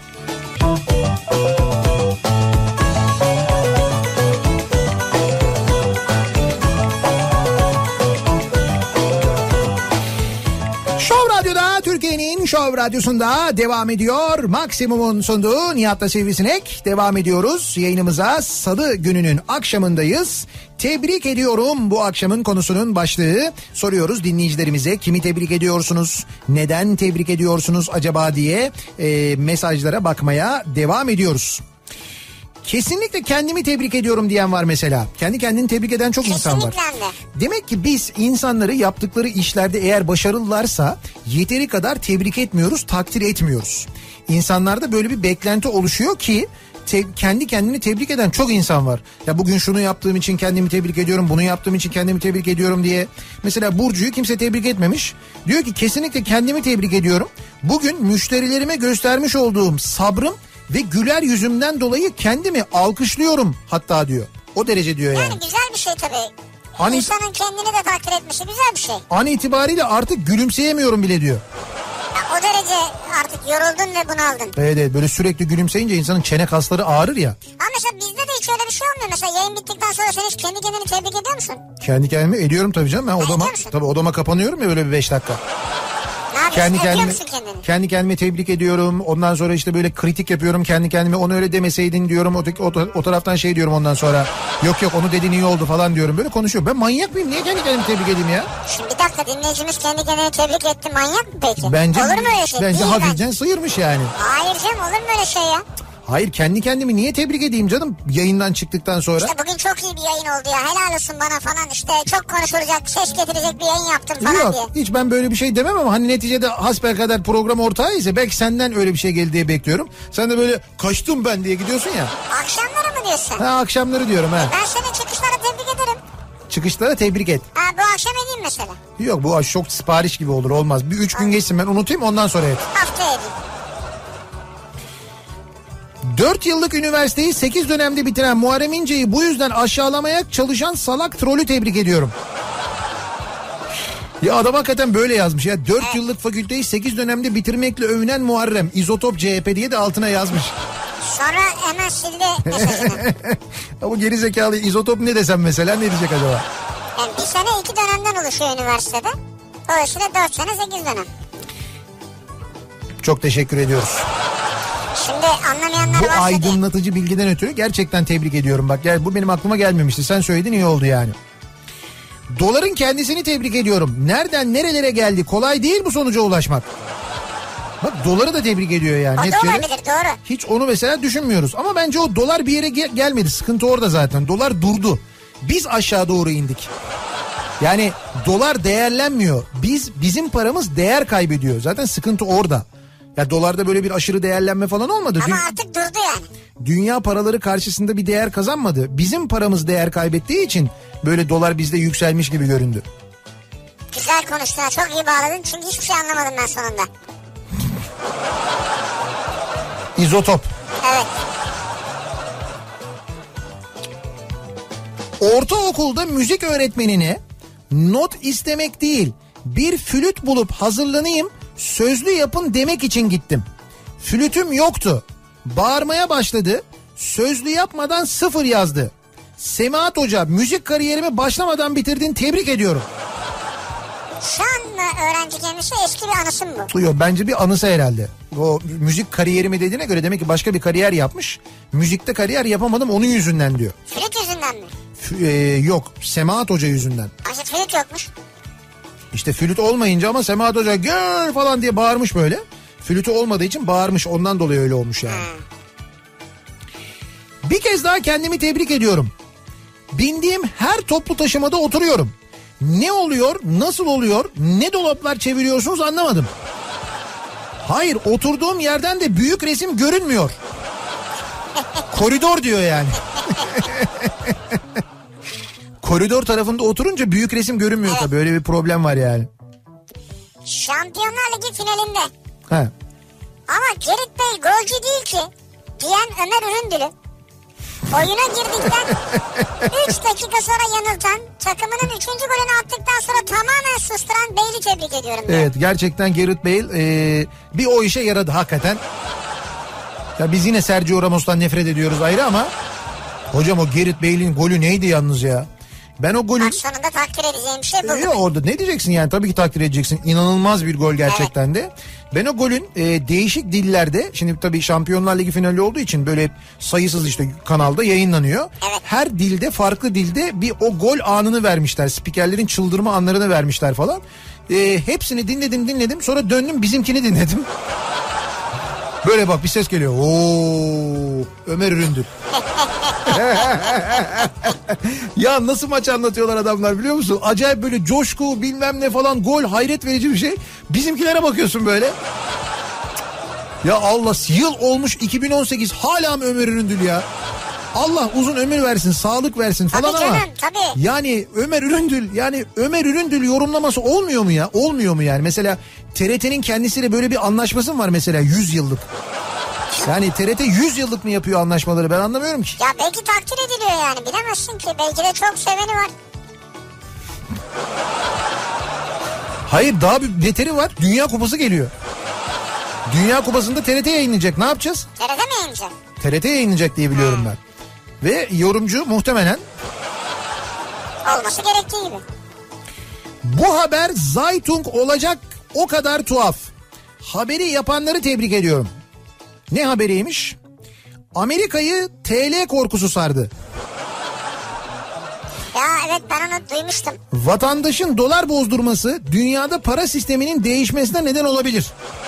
Türkiye'nin Şov Radyosu'nda devam ediyor. Maksimum'un sunduğu Nihat'la Sivrisinek. Devam ediyoruz yayınımıza. Salı gününün akşamındayız. Tebrik ediyorum bu akşamın konusunun başlığı. Soruyoruz dinleyicilerimize, kimi tebrik ediyorsunuz? Neden tebrik ediyorsunuz acaba diye e, mesajlara bakmaya devam ediyoruz. Kesinlikle kendimi tebrik ediyorum diyen var mesela. Kendi kendini tebrik eden çok Kesinlikle insan var. Anne. Demek ki biz insanları yaptıkları işlerde eğer başarılılarsa yeteri kadar tebrik etmiyoruz, takdir etmiyoruz. İnsanlarda böyle bir beklenti oluşuyor ki te- kendi kendini tebrik eden çok insan var. Ya bugün şunu yaptığım için kendimi tebrik ediyorum, bunu yaptığım için kendimi tebrik ediyorum diye. Mesela Burcu'yu kimse tebrik etmemiş. Diyor ki kesinlikle kendimi tebrik ediyorum. Bugün müşterilerime göstermiş olduğum sabrım ve güler yüzümden dolayı kendimi alkışlıyorum hatta diyor. O derece diyor yani. Yani güzel bir şey tabii. An İnsanın kendini de takdir etmesi güzel bir şey. An itibariyle artık gülümseyemiyorum bile diyor. Ya o derece artık yoruldun ve bunaldın. Evet evet, böyle sürekli gülümseyince insanın çene kasları ağrır ya. Ama mesela bizde de hiç öyle bir şey olmuyor. Mesela yayın bittikten sonra sen hiç kendi kendini tebrik ediyor musun? Kendi kendime ediyorum tabii canım. Ben Ha, odama, tabii odama kapanıyorum ya böyle bir beş dakika. Ne kendi kendime kendini? kendi kendime tebrik ediyorum. Ondan sonra işte böyle kritik yapıyorum kendi kendime. Onu öyle demeseydin diyorum. O, o, o taraftan şey diyorum ondan sonra. Yok yok onu dediğin iyi oldu falan diyorum. Böyle konuşuyorum. Ben manyak mıyım? Niye kendi kendimi tebrik edeyim ya? Şimdi bir dakika, dinleyicimiz kendi kendine tebrik etti. Manyak mı peki? Bence, olur mu öyle şey? Bence Değil hafiften ben. sıyırmış yani. Hayır canım, olur mu öyle şey ya? Hayır, kendi kendimi niye tebrik edeyim canım yayından çıktıktan sonra? İşte bugün çok iyi bir yayın oldu ya, helal olsun bana falan, işte çok konuşulacak, ses getirecek bir yayın yaptım falan Yok, diye. hiç ben böyle bir şey demem ama hani neticede hasbelkader program ortağı ise belki senden öyle bir şey geldi diye bekliyorum. Sen de böyle kaçtım ben diye gidiyorsun ya. Akşamları mı diyorsun? Ha, akşamları diyorum ha. Ben seni çıkışlara tebrik ederim. Çıkışlara tebrik et. Ha, bu akşam edeyim mesela. Yok, bu çok sipariş gibi olur, olmaz. Bir üç gün geçsin ben unutayım, ondan sonra et. Haftaya edeyim. dört yıllık üniversiteyi sekiz dönemde bitiren Muharrem İnce'yi bu yüzden aşağılamaya çalışan salak trolü tebrik ediyorum. Ya adam hakikaten böyle yazmış ya. dört evet. yıllık fakülteyi sekiz dönemde bitirmekle övünen Muharrem İzotop C H P diye de altına yazmış. Sonra hemen sildi mesajını. Ama geri zekalı İzotop ne desem mesela, ne diyecek acaba? Yani bir sene iki dönemden oluşuyor üniversitede. Dolayısıyla dört sene sekiz dönem. Çok teşekkür ediyoruz. Şimdi anlamayanlar bu varsa aydınlatıcı diye. bilgiden ötürü gerçekten tebrik ediyorum. Bak gel, bu benim aklıma gelmemişti. Sen söyledin, iyi oldu yani. Doların kendisini tebrik ediyorum. Nereden nerelere geldi? Kolay değil bu sonuca ulaşmak. Bak doları da tebrik ediyor yani. O Hep da yere, olabilir, doğru. hiç onu mesela düşünmüyoruz. Ama bence o dolar bir yere ge- gelmedi. Sıkıntı orada zaten. Dolar durdu. Biz aşağı doğru indik. Yani dolar değerlenmiyor. Biz bizim paramız değer kaybediyor. Zaten sıkıntı orada. Ya dolarda böyle bir aşırı değerlenme falan olmadı. Ama Dün, artık durdu yani. Dünya paraları karşısında bir değer kazanmadı. Bizim paramız değer kaybettiği için böyle dolar bizde yükselmiş gibi göründü. Güzel konuştun, çok iyi bağladın çünkü hiçbir şey anlamadım ben sonunda. İzotop. Evet. Ortaokulda müzik öğretmenine not istemek değil, bir flüt bulup hazırlanayım, sözlü yapın demek için gittim. Flütüm yoktu. Bağırmaya başladı. Sözlü yapmadan sıfır yazdı. Semahat Hoca, müzik kariyerimi başlamadan bitirdin, tebrik ediyorum. Şu an mı öğrenci kendisi, eski bir anısı mı bu? Yok, bence bir anısı herhalde. O müzik kariyerimi dediğine göre demek ki başka bir kariyer yapmış. Müzikte kariyer yapamadım onun yüzünden diyor. Flüt yüzünden mi? F- e, yok, Semahat Hoca yüzünden. Aslında flüt yokmuş. İşte flüt olmayınca ama Semahat Hoca gel falan diye bağırmış böyle. Flütü olmadığı için bağırmış, ondan dolayı öyle olmuş yani. Hmm. Bir kez daha kendimi tebrik ediyorum. Bindiğim her toplu taşımada oturuyorum. Ne oluyor, nasıl oluyor, ne dolaplar çeviriyorsunuz anlamadım. Hayır, oturduğum yerden de büyük resim görünmüyor. Koridor diyor yani. Koridor tarafında oturunca büyük resim görünmüyor evet. Tabii, öyle bir problem var yani. Şampiyonlar Ligi finalinde. He. Ama Gerrit Bey golcü değil ki diyen Ömer Üründül'ü oyuna girdikten üç dakika sonra yanıltan, takımının üçüncü golünü attıktan sonra tamamen susturan Bale'i tebrik ediyorum. Diyor. Evet, gerçekten Gerrit Bale e, bir o işe yaradı hakikaten. Ya biz yine Sergio Ramos'tan nefret ediyoruz ayrı ama hocam o Gerrit Bale'in golü neydi yalnız ya? Ben o golün... Bak sonunda takdir edeceğim bir şey buldum. E, orada ne diyeceksin yani, tabii ki takdir edeceksin. İnanılmaz bir gol gerçekten evet. de. Ben o golün e, değişik dillerde, şimdi tabii Şampiyonlar Ligi finali olduğu için böyle sayısız işte kanalda yayınlanıyor. Evet. Her dilde, farklı dilde bir o gol anını vermişler. Spikerlerin çıldırma anlarını vermişler falan. E, hepsini dinledim dinledim sonra döndüm bizimkini dinledim. Böyle bak bir ses geliyor. Oo, Ömer Üründül. Ya nasıl maç anlatıyorlar adamlar biliyor musun? Acayip böyle coşku bilmem ne falan, gol, hayret verici bir şey. Bizimkilere bakıyorsun böyle. Ya Allah, yıl olmuş iki bin on sekiz, hala mı Ömer Üründül ya? Allah uzun ömür versin, sağlık versin falan tabii ama. Canım, tabii. Yani Ömer Üründül, yani Ömer Üründül yorumlaması olmuyor mu ya? Olmuyor mu yani? Mesela T R T'nin kendisiyle böyle bir anlaşması mı var mesela yüz yıllık? Yani T R T yüz yıllık mı yapıyor anlaşmaları, ben anlamıyorum ki. Ya belki takdir ediliyor yani, bilemezsin ki, belki de çok seveni var. Hayır, daha bir beteri var, Dünya Kupası geliyor. Dünya Kupası'nda T R T yayınlayacak, ne yapacağız? T R T mi yayınlayacak? T R T yayınlayacak diye biliyorum hmm. ben. Ve yorumcu muhtemelen... Olması gerektiği gibi. Bu haber Zaytung olacak o kadar tuhaf. Haberi yapanları tebrik ediyorum. Ne haberiymiş? Amerika'yı T L korkusu sardı. Ya evet, ben onu duymuştum. Vatandaşın dolar bozdurması dünyada para sisteminin değişmesine neden olabilir.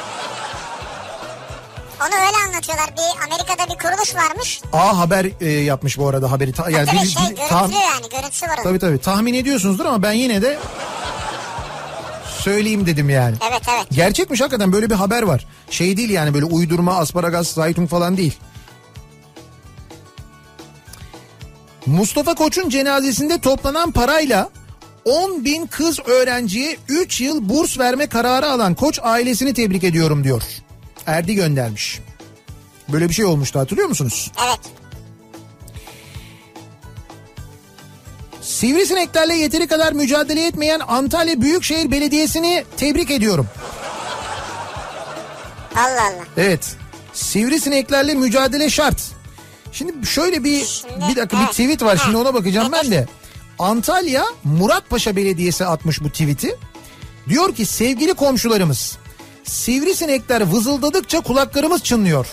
Onu öyle anlatıyorlar. Bir Amerika'da bir kuruluş varmış. A Haber e, yapmış bu arada haberi. Ta, yani tabii bir, şey bir, görüntülü tam, yani görüntüsü var onun. Tabii tabii tahmin ediyorsunuzdur ama ben yine de söyleyeyim dedim yani. Evet evet. Gerçekmiş hakikaten, böyle bir haber var. Şey değil yani, böyle uydurma, asparagas, zaytun falan değil. Mustafa Koç'un cenazesinde toplanan parayla on bin kız öğrenciye üç yıl burs verme kararı alan Koç ailesini tebrik ediyorum diyor. Erdi göndermiş. Böyle bir şey olmuştu, hatırlıyor musunuz? Evet. Sivrisineklerle yeteri kadar mücadele etmeyen Antalya Büyükşehir Belediyesi'ni tebrik ediyorum. Allah Allah. Evet. Sivrisineklerle mücadele şart. Şimdi şöyle bir Şimdi, bir dakika evet. bir tweet var, şimdi Ha. ona bakacağım ben de. Antalya Muratpaşa Belediyesi atmış bu tweet'i. Diyor ki sevgili komşularımız, sivrisinekler vızıldadıkça kulaklarımız çınlıyor.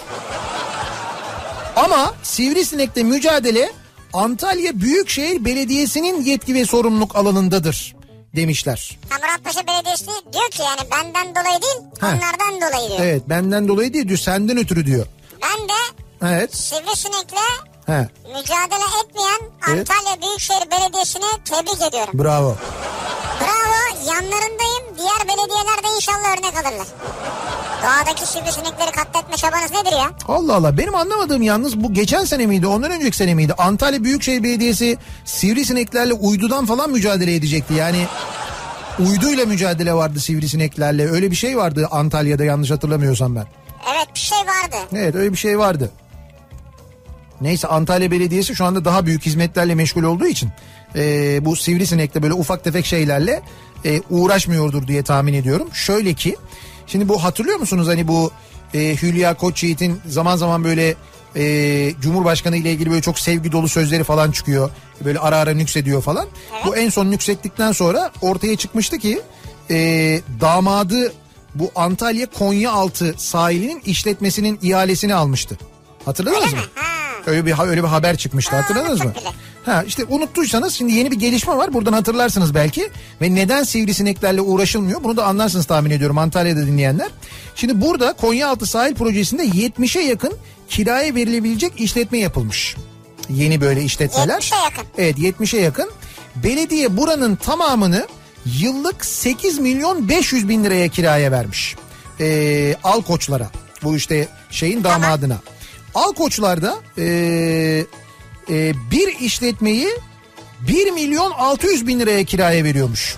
Ama sivrisinekle mücadele Antalya Büyükşehir Belediyesi'nin yetki ve sorumluluk alanındadır demişler. Ha, Muratpaşa Belediyesi diyor ki yani benden dolayı değil, Ha. onlardan dolayı diyor. Evet, benden dolayı değil diyor, senden ötürü diyor. Ben de Evet. sivrisinekle He. mücadele etmeyen Evet. Antalya Büyükşehir Belediyesi'ni tebrik ediyorum. Bravo. Bravo, yanlarındayım. Diğer belediyeler de inşallah örnek alırlar. Doğadaki sivrisinekleri katletme çabanız nedir ya? Allah Allah, benim anlamadığım yalnız bu geçen sene miydi, ondan önceki sene miydi? Antalya Büyükşehir Belediyesi sivrisineklerle uydudan falan mücadele edecekti. Yani uyduyla mücadele vardı sivrisineklerle, öyle bir şey vardı Antalya'da yanlış hatırlamıyorsam ben. Evet, bir şey vardı. Evet, öyle bir şey vardı. Neyse, Antalya Belediyesi şu anda daha büyük hizmetlerle meşgul olduğu için e, bu sivrisinekle böyle ufak tefek şeylerle e, uğraşmıyordur diye tahmin ediyorum. Şöyle ki şimdi bu, hatırlıyor musunuz hani bu e, Hülya Koçyiğit'in zaman zaman böyle e, Cumhurbaşkanı ile ilgili böyle çok sevgi dolu sözleri falan çıkıyor. Böyle ara ara nüksediyor falan. Evet. Bu en son nüksettikten sonra ortaya çıkmıştı ki e, damadı bu Antalya Konyaaltı sahilinin işletmesinin ihalesini almıştı. Hatırladınız Öyle mı? mi? Ha. Öyle bir öyle bir haber çıkmıştı. Aa, Hatırladınız mı? unuttuk bile. Ha işte unuttuysanız şimdi yeni bir gelişme var. Buradan hatırlarsınız belki. Ve neden sivrisineklerle uğraşılmıyor? Bunu da anlarsınız tahmin ediyorum Antalya'da dinleyenler. Şimdi burada Konyaaltı sahil projesinde yetmişe yakın kiraya verilebilecek işletme yapılmış. Yeni böyle işletmeler. yetmişe yakın. Evet, yetmişe yakın. Belediye buranın tamamını yıllık sekiz milyon beş yüz bin liraya kiraya vermiş. Ee, Alkoçlara. Bu işte şeyin damadına. Alkoçlar'da e, e, bir işletmeyi bir milyon altı yüz bin liraya kiraya veriyormuş.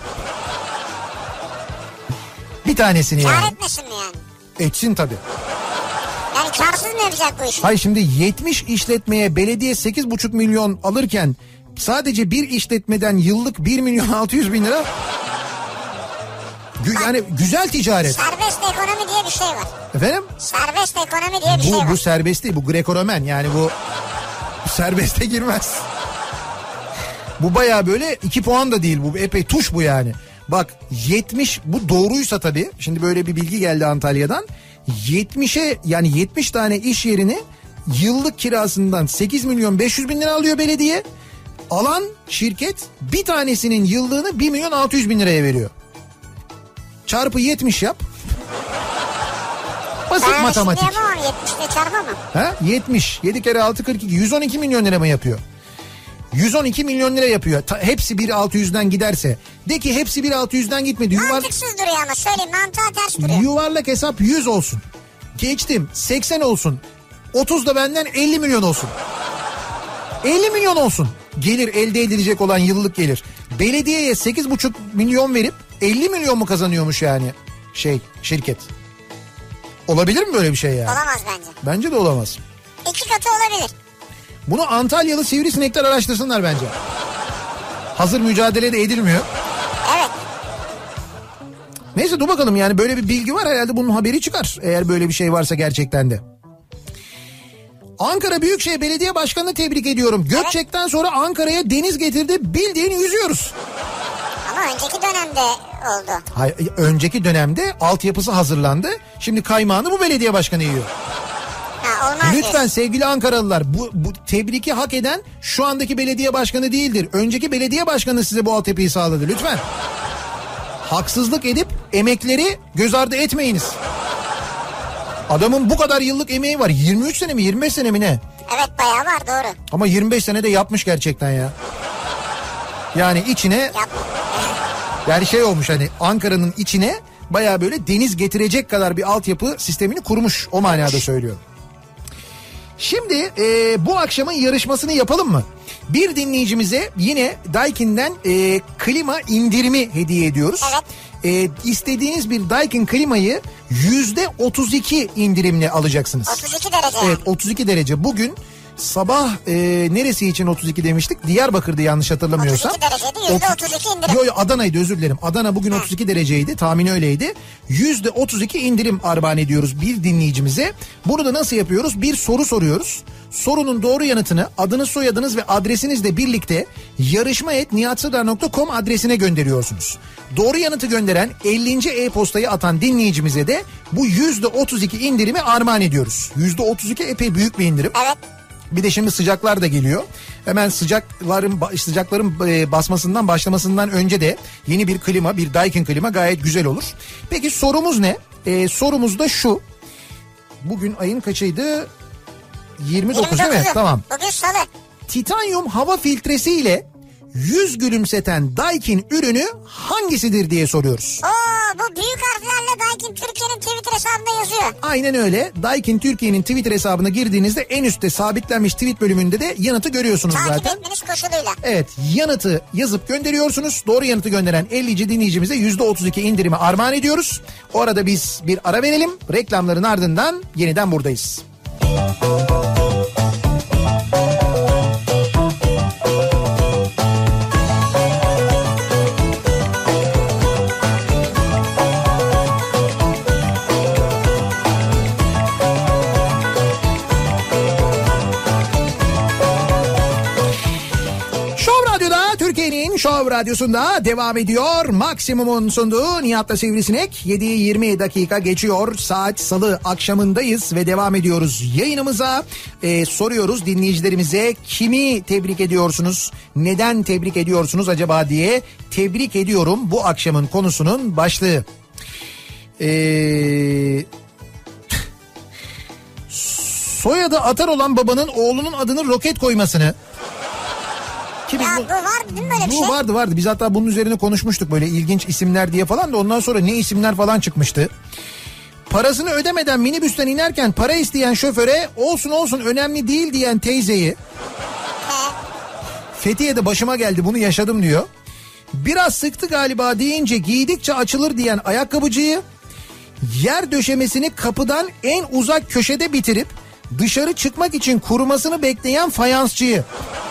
Bir tanesini yani. Kâr etmesin mi yani? Etsin tabii. Yani kârsız mı yapacak bu işi? Hayır, şimdi yetmiş işletmeye belediye sekiz buçuk milyon alırken sadece bir işletmeden yıllık bir milyon altı yüz bin lira, Gü- yani güzel ticaret. Serbest ekonomi diye bir şey var. Efendim? Serbest ekonomi diye bir Bu, şey var. bu serbest değil, bu Greco-Romen yani, bu serbeste girmez. Bu baya böyle iki puan da değil, bu epey tuş bu yani. Bak yetmiş, bu doğruysa tabii, şimdi böyle bir bilgi geldi Antalya'dan. yetmişe yani yetmiş tane iş yerini yıllık kirasından sekiz milyon beş yüz bin lira alıyor belediye. Alan şirket bir tanesinin yıllığını bir milyon altı yüz bin liraya veriyor. Çarpı yetmiş yap. Basit Ben matematik. şimdi yapamam, yetmişle çarpamam. Ha? yetmiş. yedi kere altı kırk iki. yüz on iki milyon lira mı yapıyor? yüz on iki milyon lira yapıyor. Ta, hepsi bir altı yüzden giderse. De ki hepsi bir altı yüzden gitmedi. Yuvar, Mantıksız duruyor ama söyleyeyim, mantığa ters duruyor. yuvarlak hesap yüz olsun. Geçtim. seksen olsun. otuz da benden elli milyon olsun. elli milyon olsun. Gelir elde edilecek olan yıllık gelir. Belediyeye sekiz buçuk milyon verip elli milyon mu kazanıyormuş yani şey şirket? Olabilir mi böyle bir şey yani? Olamaz bence. Bence de olamaz. İki katı olabilir. Bunu Antalyalı sivrisinekler araştırsınlar bence. Hazır mücadele de edilmiyor. Evet. Neyse dur bakalım, yani böyle bir bilgi var, herhalde bunun haberi çıkar. Eğer böyle bir şey varsa gerçekten de. Ankara Büyükşehir Belediye Başkanı'nı tebrik ediyorum. Gökçek'ten sonra Ankara'ya deniz getirdi, bildiğin yüzüyoruz. Ama önceki dönemde dönemde oldu. Hayır, önceki dönemde altyapısı hazırlandı. Şimdi kaymağını bu belediye başkanı yiyor. Ha, olmaz Lütfen diyorsun. sevgili Ankaralılar, bu, bu tebriki hak eden şu andaki belediye başkanı değildir. Önceki belediye başkanı size bu altyapıyı sağladı lütfen. Haksızlık edip emekleri göz ardı etmeyiniz. Adamın bu kadar yıllık emeği var. yirmi üç sene mi yirmi beş sene mi ne? Evet bayağı var, doğru. Ama yirmi beş senede yapmış gerçekten ya. Yani içine Yap. yani şey olmuş, hani Ankara'nın içine bayağı böyle deniz getirecek kadar bir altyapı sistemini kurmuş, o manada söylüyorum. Şimdi e, bu akşamın yarışmasını yapalım mı? Bir dinleyicimize yine Daikin'den e, klima indirimi hediye ediyoruz. Evet. E, istediğiniz bir Daikin klimayı yüzde otuz iki indirimle alacaksınız. otuz iki derece. Evet, otuz iki derece. Bugün sabah e, neresi için otuz iki demiştik? Diyarbakır'da yanlış hatırlamıyorsam. otuz iki dereceydi, yüzde otuz iki indirim. Yok yok, Adana'ydı, özür dilerim. Adana bugün otuz iki dereceydi, tahmini öyleydi. yüzde otuz iki indirim armağan ediyoruz bir dinleyicimize. Bunu da nasıl yapıyoruz? Bir soru soruyoruz. Sorunun doğru yanıtını adınız, soyadınız ve adresinizle birlikte yarışma et nihatsırdar nokta com adresine gönderiyorsunuz. Doğru yanıtı gönderen ellinci e-postayı atan dinleyicimize de bu yüzde otuz iki indirimi armağan ediyoruz. yüzde otuz iki epey büyük bir indirim. Evet. Bir de şimdi sıcaklar da geliyor. Hemen sıcakların sıcakların basmasından başlamasından önce de yeni bir klima, bir Daikin klima gayet güzel olur. Peki sorumuz ne? Ee, sorumuz da şu. Bugün ayın kaçıydı? yirmi dokuz değil mi? Tamam. Bugün salı. Titanyum hava filtresi ile yüz gülümseten Daikin ürünü hangisidir diye soruyoruz. Oo, bu büyük harflerle Daikin Türkiye'nin Twitter hesabında yazıyor. Aynen öyle. Daikin Türkiye'nin Twitter hesabına girdiğinizde en üstte sabitlenmiş tweet bölümünde de yanıtı görüyorsunuz Takip zaten. etmeniz koşuluyla. Evet, yanıtı yazıp gönderiyorsunuz. Doğru yanıtı gönderen ellinci dinleyicimize yüzde otuz iki indirimi armağan ediyoruz. O arada biz bir ara verelim. Reklamların ardından yeniden buradayız. Show Radyosu'nda devam ediyor. Maksimum'un sunduğu Nihat'la Sivrisinek. yediyi yirmi dakika geçiyor. Saat salı akşamındayız ve devam ediyoruz yayınımıza. Ee, soruyoruz dinleyicilerimize, kimi tebrik ediyorsunuz? Neden tebrik ediyorsunuz acaba diye. Tebrik ediyorum bu akşamın konusunun başlığı. Eee... Soyadı Atar olan babanın oğlunun adını Roket koymasını. Ya bu vardı değil mi böyle bir bu şey? vardı vardı. Biz hatta bunun üzerine konuşmuştuk, böyle ilginç isimler diye falan da, ondan sonra ne isimler falan çıkmıştı. Parasını ödemeden minibüsten inerken para isteyen şoföre olsun olsun önemli değil diyen teyzeyi. He. Fethiye'de başıma geldi, bunu yaşadım diyor. Biraz sıktı galiba deyince giydikçe açılır diyen ayakkabıcıyı. Yer döşemesini kapıdan en uzak köşede bitirip dışarı çıkmak için kurumasını bekleyen fayansçıyı.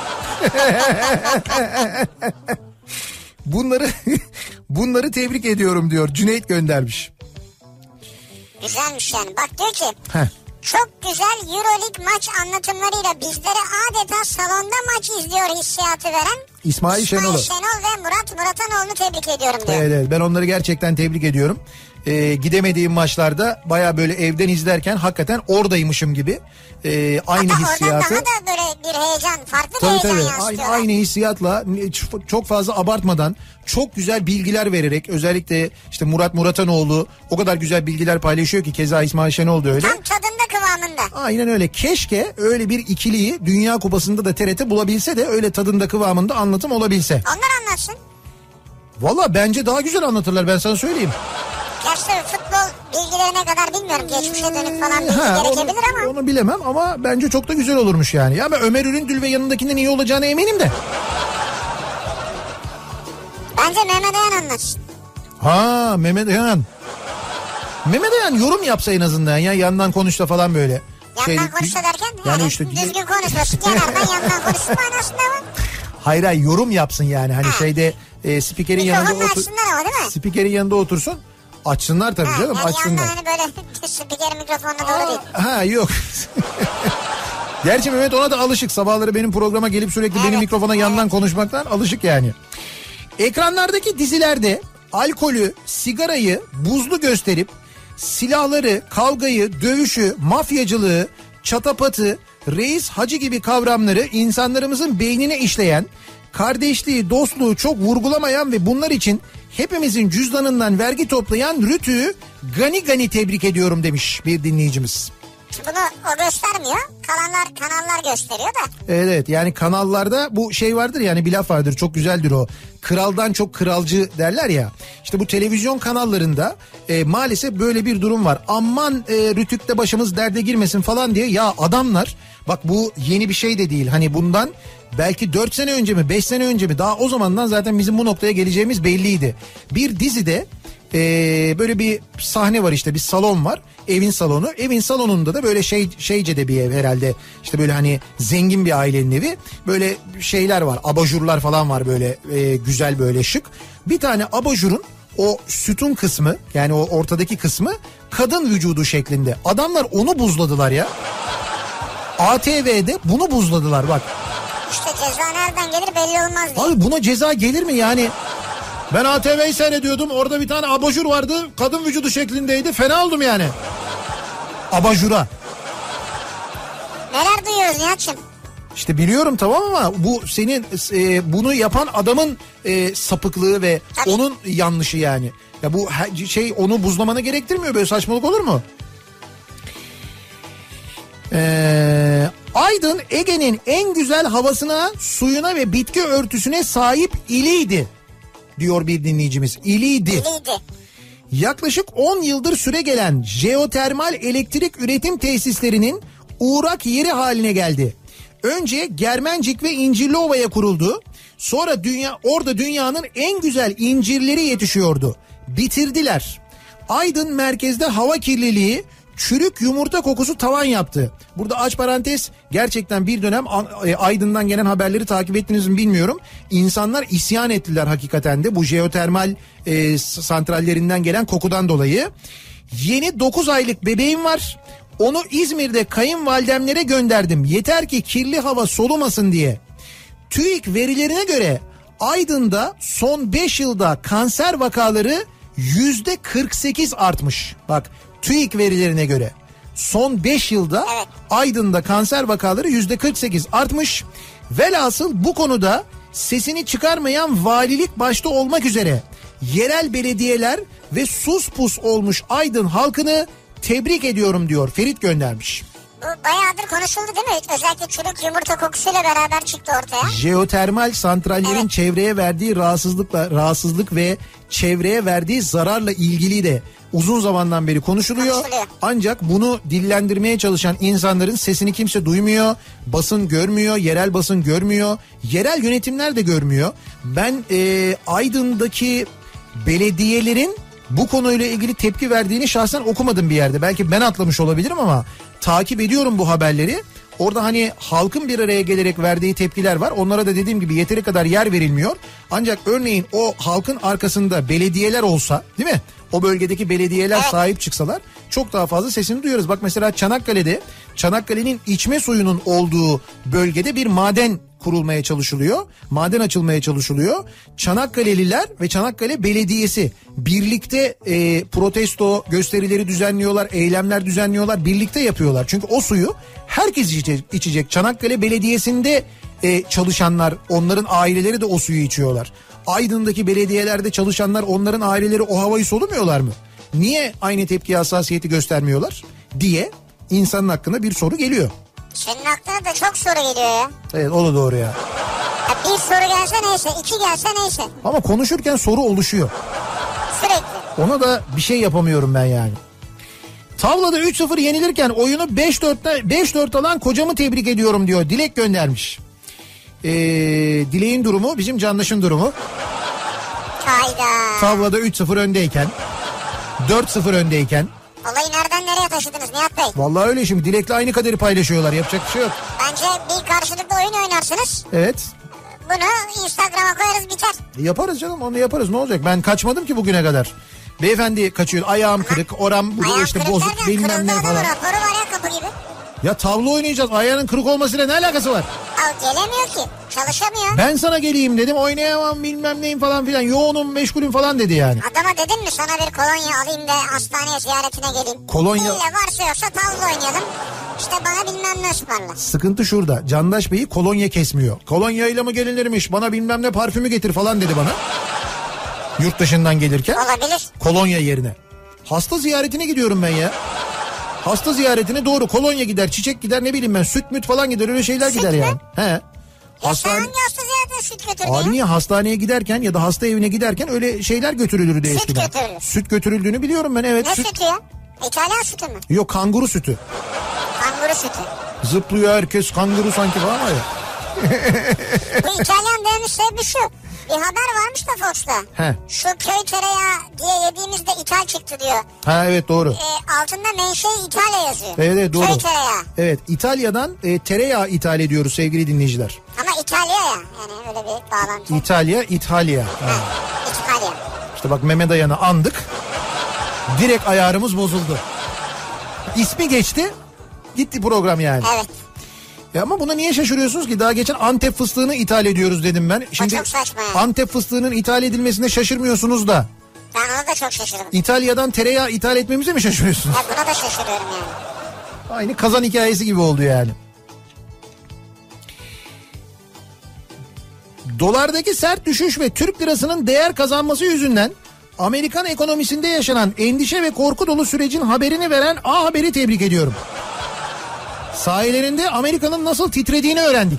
bunları bunları tebrik ediyorum diyor. Cüneyt göndermiş. Güzelmiş yani. Bak diyor ki. Heh. Çok güzel Euroleague maç anlatımlarıyla bizlere adeta salonda maç izliyor hissiyatı veren İsmail Şenol. İsmail Şenol ve Murat Muratanoğlu'nu tebrik ediyorum diyor. Evet, evet, ben onları gerçekten tebrik ediyorum. Ee, gidemediğim maçlarda baya böyle evden izlerken hakikaten oradaymışım gibi e, aynı Hatta hissiyatı. oradan daha da böyle bir heyecan, farklı Tabii bir heyecan tabii. yansıtıyorlar. Aynı, aynı hissiyatla, çok fazla abartmadan, çok güzel bilgiler vererek, özellikle işte Murat Muratanoğlu o kadar güzel bilgiler paylaşıyor ki, keza İsmail Şenol da öyle. Tam tadında, kıvamında. Aynen öyle. Keşke öyle bir ikiliyi Dünya Kupası'nda da T R T bulabilse de öyle tadında, kıvamında anlatım olabilse. Onlar anlatsın. Valla bence daha güzel anlatırlar, ben sana söyleyeyim. Gerçi futbol bilgilerine kadar bilmiyorum. Geçmişe dönük falan bilgi Ha, gerekebilir onu, ama. Onu bilemem ama bence çok da güzel olurmuş yani. Ya ben Ömer Üründül ve yanındakinden iyi olacağına eminim de. Bence Mehmet Ayan anlatsın. Ha, Mehmet Ayan. Mehmet Ayan yorum yapsa en azından ya, yandan konuşsa falan böyle. Yandan Şey, konuşsa derken yani yani işte, düzgün konuşmasın. Kenardan yandan konuşsun manasında mı? Hayır hayır, yorum yapsın yani. Hani ha. şeyde e, spikerin yanında Mikrofonunu otur. açsınlar ama değil mi? Spikerin yanında otursun. Açsınlar tabii Ha, canım, yani açsınlar. yandan hani böyle spikerin mikrofonuna doğru değil. Ha yok. Gerçi Mehmet ona da alışık. Sabahları benim programa gelip sürekli Evet, benim mikrofona evet. yandan konuşmaktan alışık yani. Ekranlardaki dizilerde alkolü, sigarayı buzlu gösterip silahları, kavgayı, dövüşü, mafyacılığı, çatapatı, reis hacı gibi kavramları insanlarımızın beynine işleyen, kardeşliği, dostluğu çok vurgulamayan ve bunlar için hepimizin cüzdanından vergi toplayan RTÜK'ü gani gani tebrik ediyorum demiş bir dinleyicimiz. Bunu o göstermiyor. Kalanlar kanallar gösteriyor da. Evet, yani kanallarda bu şey vardır, yani bir laf vardır, çok güzeldir o. Kraldan çok kralcı derler ya. İşte bu televizyon kanallarında e, maalesef böyle bir durum var. Aman e, RTÜK'te başımız derde girmesin falan diye. Ya adamlar, bak bu yeni bir şey de değil. Hani bundan belki dört sene önce mi beş sene önce mi, daha o zamandan zaten bizim bu noktaya geleceğimiz belliydi. Bir dizide Ee, böyle bir sahne var, işte bir salon var, evin salonu, evin salonunda da böyle şey şeyce de bir ev herhalde, işte böyle hani zengin bir ailenin evi, böyle şeyler var, abajurlar falan var, böyle e, güzel, böyle şık. Bir tane abajurun o sütun kısmı, yani o ortadaki kısmı kadın vücudu şeklinde, adamlar onu buzladılar ya. A T V'de bunu buzladılar bak. İşte ceza nereden gelir belli olmaz diye. Abi buna ceza gelir mi yani? Ben A T V'yi seyrediyordum. Orada bir tane abajur vardı. Kadın vücudu şeklindeydi. Fena oldum yani. Abajura. Neler duyuyoruz Nihat'cığım? İşte biliyorum tamam, ama bu senin e, bunu yapan adamın e, sapıklığı ve Tabii. onun yanlışı yani. Ya bu şey onu buzlamanı gerektirmiyor. Böyle saçmalık olur mu? Ee, Aydın Ege'nin en güzel havasına, suyuna ve bitki örtüsüne sahip iliydi diyor bir dinleyicimiz. İliydi. İliydi. Yaklaşık on yıldır süre gelen jeotermal elektrik üretim tesislerinin uğrak yeri haline geldi. Önce Germencik ve İncirliova'ya kuruldu. Sonra dünya orada dünyanın en güzel incirleri yetişiyordu. Bitirdiler. Aydın merkezde hava kirliliği, çürük yumurta kokusu tavan yaptı. Burada aç parantez, gerçekten bir dönem Aydın'dan gelen haberleri takip ettiniz mi bilmiyorum. İnsanlar isyan ettiler hakikaten de bu jeotermal e, santrallerinden gelen kokudan dolayı. Yeni dokuz aylık bebeğim var. Onu İzmir'de kayınvalidemlere gönderdim. Yeter ki kirli hava solumasın diye. TÜİK verilerine göre Aydın'da son beş yılda kanser vakaları yüzde kırk sekiz artmış. Bak, TÜİK verilerine göre son beş yılda evet. Aydın'da kanser vakaları yüzde kırk sekiz artmış. Velhasıl bu konuda sesini çıkarmayan valilik başta olmak üzere yerel belediyeler ve sus pus olmuş Aydın halkını tebrik ediyorum diyor. Ferit göndermiş. Bu bayağıdır konuşuldu değil mi? Özellikle çürük yumurta kokusuyla beraber çıktı ortaya. Jeotermal santrallerin evet. çevreye verdiği rahatsızlıkla rahatsızlık ve çevreye verdiği zararla ilgili de uzun zamandan beri konuşuluyor. konuşuluyor. Ancak bunu dillendirmeye çalışan insanların sesini kimse duymuyor. Basın görmüyor, yerel basın görmüyor, yerel yönetimler de görmüyor. Ben e, Aydın'daki belediyelerin bu konuyla ilgili tepki verdiğini şahsen okumadım bir yerde. Belki ben atlamış olabilirim ama takip ediyorum bu haberleri. Orada hani halkın bir araya gelerek verdiği tepkiler var. Onlara da dediğim gibi yeteri kadar yer verilmiyor. Ancak örneğin o halkın arkasında belediyeler olsa, değil mi? O bölgedeki belediyeler evet. sahip çıksalar çok daha fazla sesini duyuyoruz. Bak mesela Çanakkale'de, Çanakkale'nin içme suyunun olduğu bölgede bir maden kurulmaya çalışılıyor. Maden açılmaya çalışılıyor. Çanakkale'liler ve Çanakkale Belediyesi birlikte e, protesto gösterileri düzenliyorlar, eylemler düzenliyorlar, birlikte yapıyorlar. Çünkü o suyu herkes içecek. içecek. Çanakkale Belediyesi'nde e, çalışanlar, onların aileleri de o suyu içiyorlar. Aydın'daki belediyelerde çalışanlar, onların aileleri o havayı solumuyorlar mı? Niye aynı tepki hassasiyeti göstermiyorlar diye insanın hakkında bir soru geliyor. Senin aklına da çok soru geliyor ya. Evet, o da doğru ya. ya. Bir soru gelse neyse, iki gelse neyse. Ama konuşurken soru oluşuyor. Sürekli. Ona da bir şey yapamıyorum ben yani. Tavlada üç sıfır yenilirken oyunu beş dörtte beş dört alan kocamı tebrik ediyorum diyor. Dilek göndermiş. Ee, Dilek'in durumu bizim Candaş'ın durumu. Hayda. Tavlada üç sıfır öndeyken, dört sıfır öndeyken. Olayı nereden nereye taşıdınız Nihat Bey? Vallahi öyle, şimdi Dilek'le aynı kaderi paylaşıyorlar, yapacak bir şey yok. Bence bir karşılıklı oyun oynarsınız. Evet. Bunu Instagram'a koyarız, biter. Yaparız canım, onu yaparız, ne olacak, ben kaçmadım ki bugüne kadar. Beyefendi kaçıyor, ayağım kırık, oram bu işte bozuk bilmem ne falan. Raporu var ya, kapı gibi. Ya tavla oynayacağız, ayağının kırık olmasıyla ne alakası var? Ya gelemiyor ki. Çalışamıyor. Ben sana geleyim dedim, oynayamam bilmem neyim falan filan, yoğunum meşgulüm falan dedi yani. Adama dedin mi sana bir kolonya alayım da hastaneye ziyaretine geleyim. Kolonya. İlle varsa yoksa tavla oynayalım. İşte bana bilmem ne ısmarla. Sıkıntı şurada, Candaş Bey'i kolonya kesmiyor. Kolonyayla mı gelinirmiş, bana bilmem ne parfümü getir falan dedi bana. Yurt dışından gelirken. Olabilir. Kolonya yerine. Hasta ziyaretine gidiyorum ben ya. Hasta ziyaretine doğru kolonya gider, çiçek gider, ne bileyim ben, süt müt falan gider, öyle şeyler Süt gider mü? yani. He. Ya Hastane... sen hangi hasta ziyaretine süt götürdün Abi ya? niye, hastaneye giderken ya da hasta evine giderken öyle şeyler götürülürdü Süt eskiden. götürülür. Süt götürüldüğünü biliyorum ben, evet. Ne süt... sütü ya? İtalyan sütü mü? Yok, kanguru sütü. Kanguru sütü. Zıplıyor herkes kanguru sanki falan var ya. Bu İtalyan demiş sebebi şu. Bir haber varmış da Fox'ta. He. Şu köy tereyağı diye yediğimizde ithal çıktı diyor. Ha evet, doğru. E, altında menşei İtalya yazıyor. Evet, evet doğru. Köy tereyağı. Evet, İtalya'dan e, tereyağı ithal ediyoruz sevgili dinleyiciler. Ama İtalya ya. Yani öyle bir bağlantı. İtalya, İtalya. Ha. Ha, İtalya. İşte bak, Mehmet Ayan'ı andık. Direkt ayarımız bozuldu. İsmi geçti. Gitti program yani. Evet. Ya ama buna niye şaşırıyorsunuz ki? Daha geçen Antep fıstığını ithal ediyoruz dedim ben. Şimdi çok saçma yani. Antep fıstığının ithal edilmesine şaşırmıyorsunuz da. Ben ona da çok şaşırdım. İtalya'dan tereyağı ithal etmemize mi şaşırıyorsunuz? Ya buna da şaşırıyorum yani. Aynı kazan hikayesi gibi oldu yani. Dolardaki sert düşüş ve Türk lirasının değer kazanması yüzünden Amerikan ekonomisinde yaşanan endişe ve korku dolu sürecin haberini veren A Haber'i tebrik ediyorum. Sahilerinde Amerika'nın nasıl titrediğini öğrendik.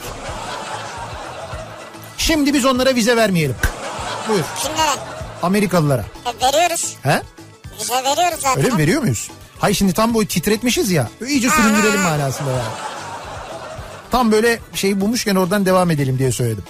Şimdi biz onlara vize vermeyelim. Buyur. Kimlere? Amerikalılara. E, veriyoruz. He? Vize veriyoruz zaten. Öyle mi, veriyor muyuz? Hayır, şimdi tam boyu titretmişiz ya. İyice süründürelim manasında yani. Tam böyle şeyi bulmuşken oradan devam edelim diye söyledim.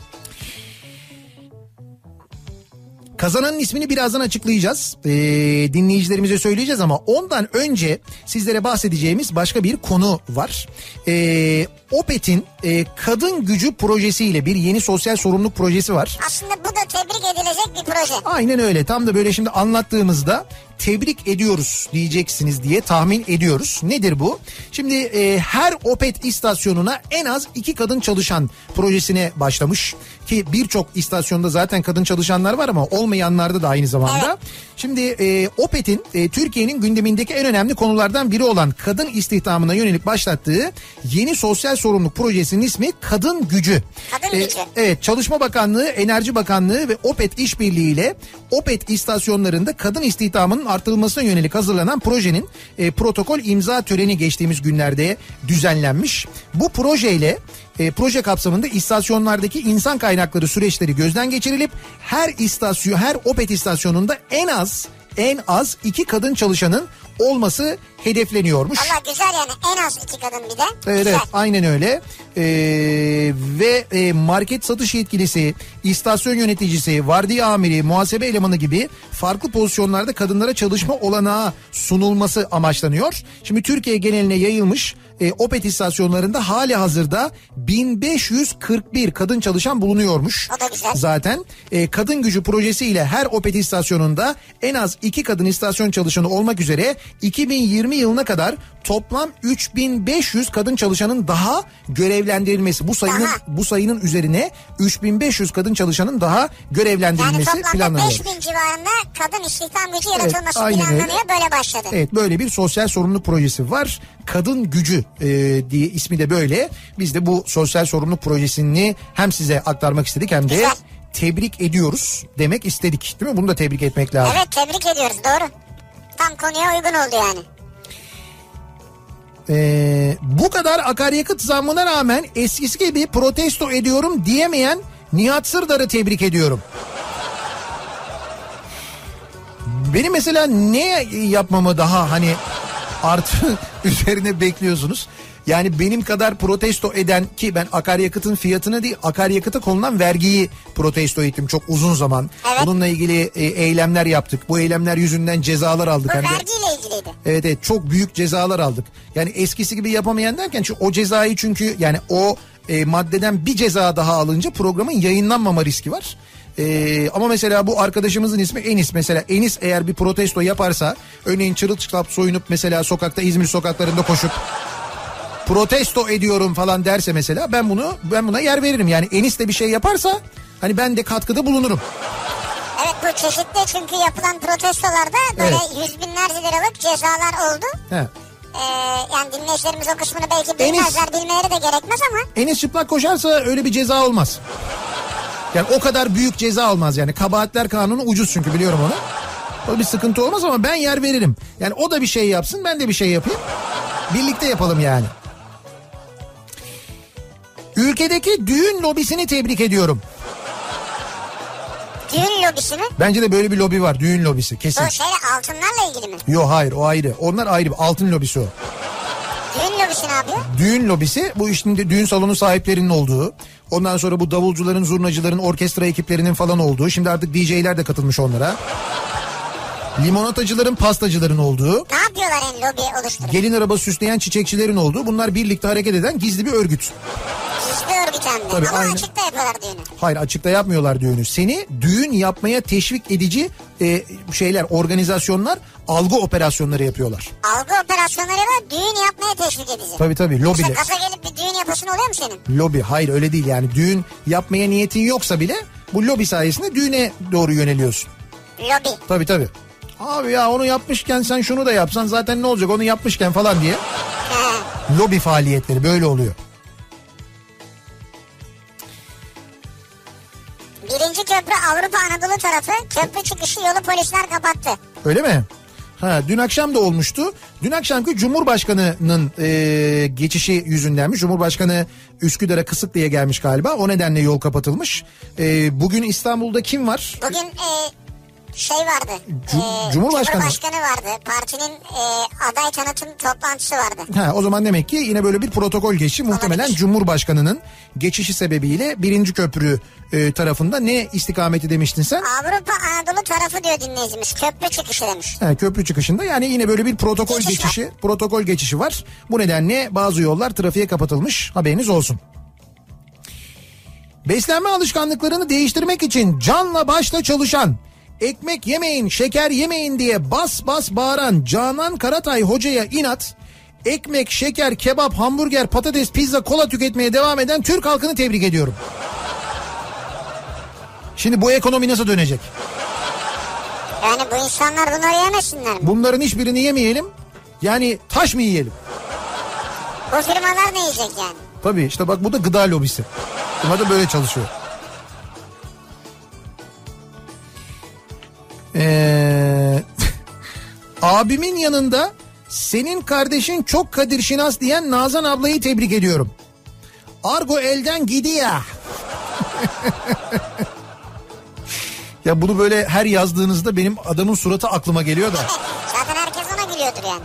Kazananın ismini birazdan açıklayacağız. Ee, dinleyicilerimize söyleyeceğiz ama ondan önce sizlere bahsedeceğimiz başka bir konu var. Ee, Opet'in e, kadın gücü projesiyle bir yeni sosyal sorumluluk projesi var. Aslında bu da tebrik edilecek bir proje. Aynen öyle. Tam da böyle şimdi anlattığımızda tebrik ediyoruz diyeceksiniz diye tahmin ediyoruz. Nedir bu? Şimdi e, her Opet istasyonuna en az iki kadın çalışan projesine başlamış. Ki birçok istasyonda zaten kadın çalışanlar var ama olmayanlarda da aynı zamanda. Evet. Şimdi e, Opet'in e, Türkiye'nin gündemindeki en önemli konulardan biri olan kadın istihdamına yönelik başlattığı yeni sosyal sorumluluk projesinin ismi Kadın Gücü. Kadın e, Gücü. Evet, Çalışma Bakanlığı, Enerji Bakanlığı ve Opet işbirliğiyle Opet istasyonlarında kadın istihdamının artırılmasına yönelik hazırlanan projenin e, protokol imza töreni geçtiğimiz günlerde düzenlenmiş. Bu projeyle E, proje kapsamında istasyonlardaki insan kaynakları süreçleri gözden geçirilip her istasyon, her Opet istasyonunda en az en az iki kadın çalışanın olması hedefleniyormuş. Valla güzel yani, en az iki kadın bir de. Evet, güzel. evet aynen öyle. Ee, ve e, market satış yetkilisi, istasyon yöneticisi, vardiya amiri, muhasebe elemanı gibi farklı pozisyonlarda kadınlara çalışma olanağı sunulması amaçlanıyor. Şimdi Türkiye geneline yayılmış e, Opet istasyonlarında hali hazırda bin beş yüz kırk bir kadın çalışan bulunuyormuş. O da güzel. Zaten e, kadın gücü projesiyle her Opet istasyonunda en az iki kadın istasyon çalışanı olmak üzere iki bin yirmi yılına kadar toplam üç bin beş yüz kadın çalışanın daha görevlendirilmesi, bu sayının Aha. bu sayının üzerine üç bin beş yüz kadın çalışanın daha görevlendirilmesi yani toplamda planlanıyor. beş bin civarında kadın istihdam gücü yaratılması aynen planlanıyor. öyle. Böyle başladı. Evet, böyle bir sosyal sorumluluk projesi var. Kadın Gücü e, diye ismi de böyle. Biz de bu sosyal sorumluluk projesini hem size aktarmak istedik hem de Güzel. tebrik ediyoruz demek istedik. Değil mi? Bunu da tebrik etmek lazım. Evet, tebrik ediyoruz, doğru. Tam konuya uygun oldu yani. Ee, bu kadar akaryakıt zammına rağmen eskisi gibi protesto ediyorum diyemeyen Nihat Sırdar'ı tebrik ediyorum. Benim mesela ne yapmamı daha hani artı üzerine bekliyorsunuz? Yani benim kadar protesto eden, ki ben akaryakıtın fiyatını değil akaryakıta konulan vergiyi protesto ettim çok uzun zaman. Evet. Bununla ilgili e, eylemler yaptık. Bu eylemler yüzünden cezalar aldık. Bu Hem de, vergiyle ilgiliydi. evet evet çok büyük cezalar aldık. Yani eskisi gibi yapamayan derken çünkü o cezayı çünkü yani o e, maddeden bir ceza daha alınca programın yayınlanmama riski var. Ee, ama mesela bu arkadaşımızın ismi Enis, mesela Enis eğer bir protesto yaparsa örneğin çırılçıplak soyunup mesela sokakta İzmir sokaklarında koşup protesto ediyorum falan derse mesela ben bunu ben buna yer veririm. Yani Enis de bir şey yaparsa hani ben de katkıda bulunurum. Evet, bu çeşitli çünkü yapılan protestolarda böyle Evet. yüz binlerce liralık cezalar oldu. He. Ee, yani dinleyicilerimiz o kısmını belki bilmezler, Enis- bilmeleri de gerekmez ama. Enis çıplak koşarsa öyle bir ceza olmaz. Yani o kadar büyük ceza olmaz yani. Kabahatler kanunu ucuz çünkü biliyorum onu. O bir sıkıntı olmaz ama ben yer veririm. Yani o da bir şey yapsın, ben de bir şey yapayım. Birlikte yapalım yani. Ülkedeki düğün lobisini tebrik ediyorum. Düğün lobisi mi? Bence de böyle bir lobi var, düğün lobisi kesin. Bu şeyle altınlarla ilgili mi? Yok hayır, o ayrı. Onlar ayrı. Altın lobisi o. Düğün lobisi ne yapıyor? Düğün lobisi bu işin de düğün salonu sahiplerinin olduğu. Ondan sonra bu davulcuların, zurnacıların, orkestra ekiplerinin falan olduğu. Şimdi artık D J'ler de katılmış onlara. Limonatacıların, pastacıların olduğu. Ne yapıyorlar en lobi oluşturup? Gelin araba süsleyen çiçekçilerin olduğu. Bunlar birlikte hareket eden gizli bir örgüt. Gizli örgüt hem de. Tabii, ama aynen. açıkta yapıyorlar düğünü. Hayır, açıkta yapmıyorlar düğünü. Seni düğün yapmaya teşvik edici e, şeyler, organizasyonlar, algı operasyonları yapıyorlar. Algı operasyonları var, düğün yapmaya teşvik edici. Tabii tabii, İşte lobiler. gaza gelip bir düğün yapasın oluyor mu senin? Lobi, hayır öyle değil yani. Düğün yapmaya niyetin yoksa bile bu lobi sayesinde düğüne doğru yöneliyorsun. Lobi. Tabii tabii. Abi ya onu yapmışken sen şunu da yapsan zaten ne olacak onu yapmışken falan diye. He. Lobi faaliyetleri böyle oluyor. Birinci köprü Avrupa Anadolu tarafı, köprü çıkışı yolu polisler kapattı. Öyle mi? Ha, dün akşam da olmuştu. Dün akşamki Cumhurbaşkanı'nın e, geçişi yüzündenmiş. Cumhurbaşkanı Üsküdar'a Kısıklı'ya gelmiş galiba. O nedenle yol kapatılmış. E, bugün İstanbul'da kim var? Bugün e, şey vardı. Cum- e, Cumhurbaşkanı. Cumhurbaşkanı vardı. Partinin e, aday tanıtım toplantısı vardı. Ha, o zaman demek ki yine böyle bir protokol geçişi. Muhtemelen Olabilir. Cumhurbaşkanı'nın geçişi sebebiyle birinci köprü e, tarafında ne istikameti demiştin sen? Avrupa Anadolu tarafı diyor dinleyicimiz. Köprü çıkışı demiş. Ha, köprü çıkışında yani yine böyle bir protokol Geçiş geçişi, protokol geçişi var. Bu nedenle bazı yollar trafiğe kapatılmış. Haberiniz olsun. Beslenme alışkanlıklarını değiştirmek için canla başla çalışan, ekmek yemeyin, şeker yemeyin diye bas bas bağıran Canan Karatay hocaya inat, ekmek, şeker, kebap, hamburger, patates, pizza, kola tüketmeye devam eden Türk halkını tebrik ediyorum. Şimdi bu ekonomi nasıl dönecek? Yani bu insanlar bunları yemesinler mi? Bunların hiçbirini yemeyelim. Yani taş mı yiyelim? Bu firmalar ne yiyecek yani? Tabii işte bak bu da gıda lobisi. Bunlar da böyle çalışıyor. Ee, abimin yanında senin kardeşin çok Kadir Şinas diyen Nazan ablayı tebrik ediyorum. Argo elden gidiyor. Ya bunu böyle her yazdığınızda benim adamın suratı aklıma geliyor da. Zaten herkes ona gülüyordur yani.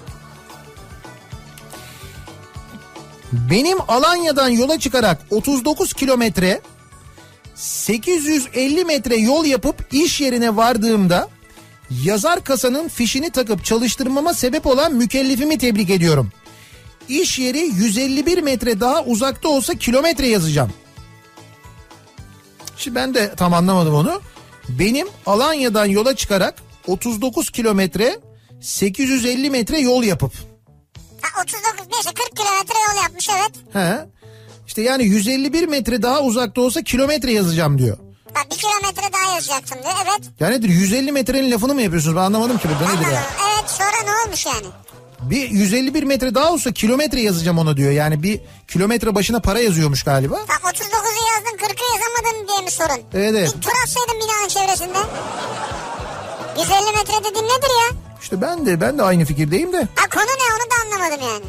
Benim Alanya'dan yola çıkarak otuz dokuz kilometre sekiz yüz elli metre yol yapıp iş yerine vardığımda yazar kasanın fişini takıp çalıştırmama sebep olan mükellefimi tebrik ediyorum. İş yeri yüz elli bir metre daha uzakta olsa kilometre yazacağım. Şimdi ben de tam anlamadım onu. Benim Alanya'dan yola çıkarak otuz dokuz kilometre sekiz yüz elli metre yol yapıp. Ha, otuz dokuz neyse kırk kilometre yol yapmış evet. He. İşte yani yüz elli bir metre daha uzakta olsa kilometre yazacağım diyor. Ha, bir kilometre daha yazacaktım diyor evet. Ya nedir yüz elli metrenin lafını mı yapıyorsunuz? Ben anlamadım ki burada nedir Anladım. ya. Evet sonra ne olmuş yani? Bir yüz elli bir metre daha olsa kilometre yazacağım ona diyor. Yani bir kilometre başına para yazıyormuş galiba. Ha, otuz dokuzu yazdın kırkı yazamadın diye mi sorun? Evet evet. Bir tur atsaydın binanın çevresinde. yüz elli metre dediğin nedir ya? İşte ben de ben de aynı fikirdeyim de. Ha, konu ne onu da anlamadım yani.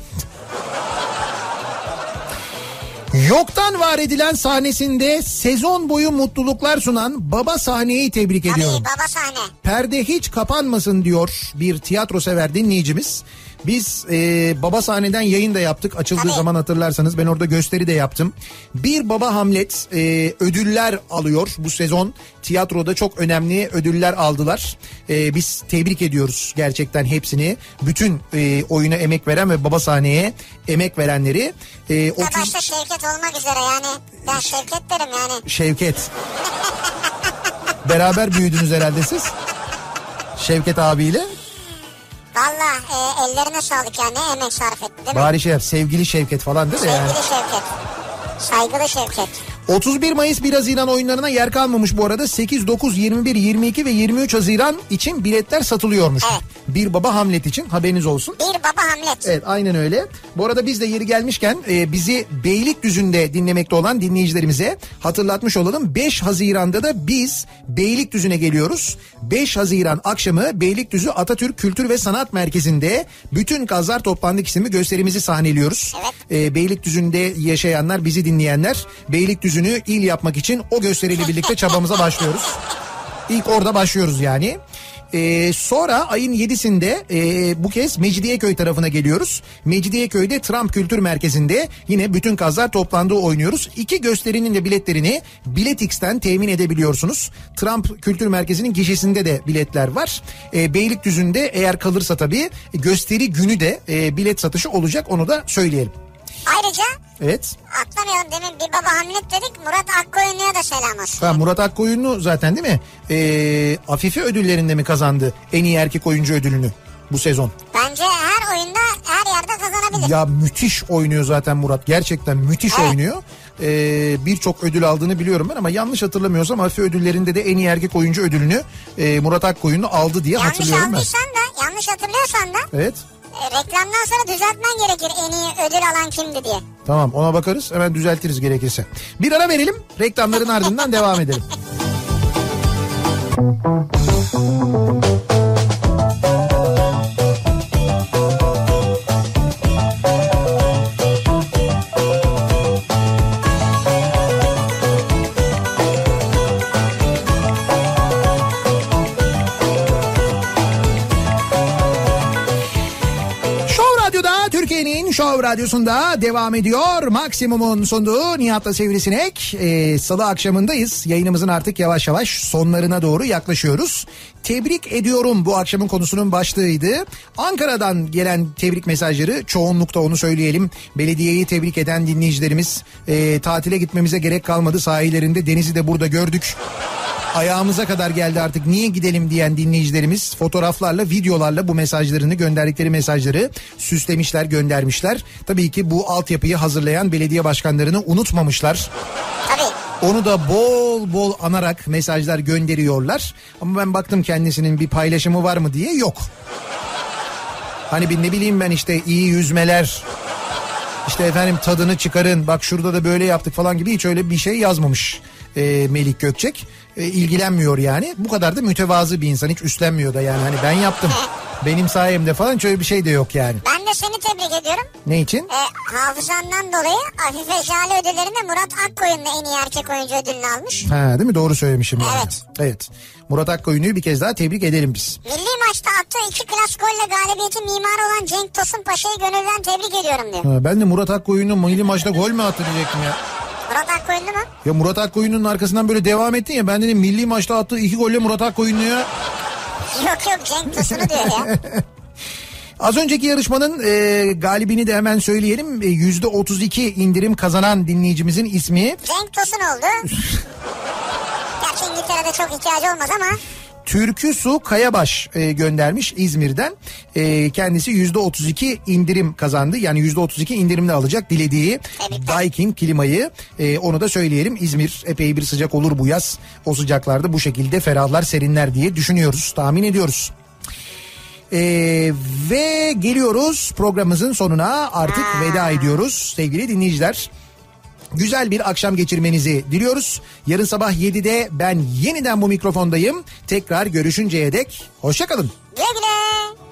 Yoktan var edilen sahnesinde sezon boyu mutluluklar sunan Baba Sahne'yi tebrik ediyorum. Tabii baba sahne. Perde hiç kapanmasın diyor bir tiyatro sever dinleyicimiz. Biz e, Baba Sahne'den yayın da yaptık. Açıldığı Tabii. zaman hatırlarsanız ben orada gösteri de yaptım. Bir Baba Hamlet e, ödüller alıyor bu sezon. Tiyatroda çok önemli ödüller aldılar. E, biz tebrik ediyoruz gerçekten hepsini. Bütün e, oyuna emek veren ve Baba Sahne'ye emek verenleri. E, otuz... Başta Şevket olmak üzere yani. Ben Şevket derim yani. Şevket. Beraber büyüdünüz herhalde siz. Şevket abiyle. Valla e, ellerine sağlık yani, ne emek sarf etti değil mi? Bari şey yap, sevgili Şevket falan değil mi? Sevgili Yani? Şevket. Saygılı Şevket. otuz bir Mayıs bir Haziran oyunlarına yer kalmamış bu arada. sekiz, dokuz, yirmi bir, yirmi iki ve yirmi üç Haziran için biletler satılıyormuş. Evet. Bir Baba Hamlet için, haberiniz olsun. Bir Baba Hamlet. Evet, aynen öyle. Bu arada biz de yeri gelmişken e, bizi Beylikdüzü'nde dinlemekte olan dinleyicilerimize hatırlatmış olalım. beş Haziran'da da biz Beylikdüzü'ne geliyoruz. beş Haziran akşamı Beylikdüzü Atatürk Kültür ve Sanat Merkezi'nde Bütün Kazlar Toplandık isimli gösterimizi sahneliyoruz. Evet. E, Beylikdüzü'nde yaşayanlar, bizi dinleyenler, Beylikdüzü'nü il yapmak için o gösteriyle birlikte çabamıza başlıyoruz. İlk orada başlıyoruz yani. Ee, sonra ayın yedisinde e, bu kez Mecidiyeköy tarafına geliyoruz. Mecidiyeköy'de Trump Kültür Merkezi'nde yine Bütün Kazlar Toplandığı oynuyoruz. İki gösterinin de biletlerini Biletix'ten temin edebiliyorsunuz. Trump Kültür Merkezi'nin gişesinde de biletler var. E, Beylikdüzü'nde eğer kalırsa tabii gösteri günü de e, bilet satışı olacak, onu da söyleyelim. Ayrıca Evet. atlamayalım, demin Bir Baba Hamlet dedik, Murat Akkoyunlu'ya da selam olsun. Ha, Murat Akkoyunlu zaten değil mi? Ee, Afife ödüllerinde mi kazandı en iyi erkek oyuncu ödülünü bu sezon? Bence her oyunda her yerde kazanabilir. Ya müthiş oynuyor zaten Murat. Gerçekten müthiş Evet. oynuyor. Ee, Birçok ödül aldığını biliyorum ben ama yanlış hatırlamıyorsam Afife ödüllerinde de en iyi erkek oyuncu ödülünü e, Murat Akkoyunlu aldı diye Yanlış hatırlıyorum ben. aldıysan da, yanlış hatırlıyorsan da Evet. e, reklamdan sonra düzeltmen gerekir en iyi ödül alan kimdi diye. Tamam, ona bakarız, hemen düzeltiriz gerekirse. Bir ara verelim, reklamların ardından devam edelim. Show Radyosu'nda devam ediyor. Maksimum'un sunduğu Nihat'la Sivrisinek. Ee, Salı akşamındayız. Yayınımızın artık yavaş yavaş sonlarına doğru yaklaşıyoruz. Tebrik ediyorum bu akşamın konusunun başlığıydı. Ankara'dan gelen tebrik mesajları, çoğunlukta onu söyleyelim. Belediyeyi tebrik eden dinleyicilerimiz, e, tatile gitmemize gerek kalmadı. Sahillerinde denizi de burada gördük. Ayağımıza kadar geldi artık, niye gidelim diyen dinleyicilerimiz fotoğraflarla, videolarla bu mesajlarını, gönderdikleri mesajları süslemişler, göndermişler. Tabii ki bu altyapıyı hazırlayan belediye başkanlarını unutmamışlar. Tabii. Onu da bol bol anarak mesajlar gönderiyorlar. Ama ben baktım kendisinin bir paylaşımı var mı diye, yok. Hani bir ne bileyim ben işte iyi yüzmeler, işte efendim tadını çıkarın, bak şurada da böyle yaptık falan gibi hiç öyle bir şey yazmamış e, Melik Gökçek. E, ilgilenmiyor yani. Bu kadar da mütevazı bir insan, hiç üstlenmiyor da yani. Hani ben yaptım, benim sayemde falan, şöyle bir şey de yok yani. Ben de seni tebrik ediyorum. Ne için? E, hafızandan dolayı Afife Jale ödüllerinde Murat Akkoyunlu en iyi erkek oyuncu ödülünü almış. Ha, değil mi? Doğru söylemişim. Yani. Evet. Evet. Murat Akkoyunlu'yu bir kez daha tebrik edelim biz. Milli maçta attığı iki klas golle galibiyetin mimarı olan Cenk Tosun Paşa'yı gönülden tebrik ediyorum diyor. Ha, ben de Murat Akkoyunlu milli maçta gol mü attı diyecektim ya. Murat Akkoyunlu mu? Ya Murat Akkoyunlu'nun arkasından böyle devam ettin ya, ben dedim milli maçta attığı iki golle Murat Akkoyunlu'ya. Yok yok, Cenk Tosun'u diyor ya. Az önceki yarışmanın e, galibini de hemen söyleyelim. E, yüzde otuz iki indirim kazanan dinleyicimizin ismi Cenk Tosun oldu. Gerçi İngiltere'de çok ihtiyacı olmaz ama. Türkü Su Kayabaş e, göndermiş İzmir'den. E, kendisi yüzde otuz iki indirim kazandı. Yani yüzde otuz iki indirimle alacak dilediği Daikin klimayı. E, onu da söyleyelim. İzmir epey bir sıcak olur bu yaz. O sıcaklarda bu şekilde ferahlar, serinler diye düşünüyoruz, tahmin ediyoruz. Ee, ve geliyoruz programımızın sonuna, artık veda ediyoruz sevgili dinleyiciler. Güzel bir akşam geçirmenizi diliyoruz. Yarın sabah yedide ben yeniden bu mikrofondayım. Tekrar görüşünceye dek hoşça kalın. Güle güle.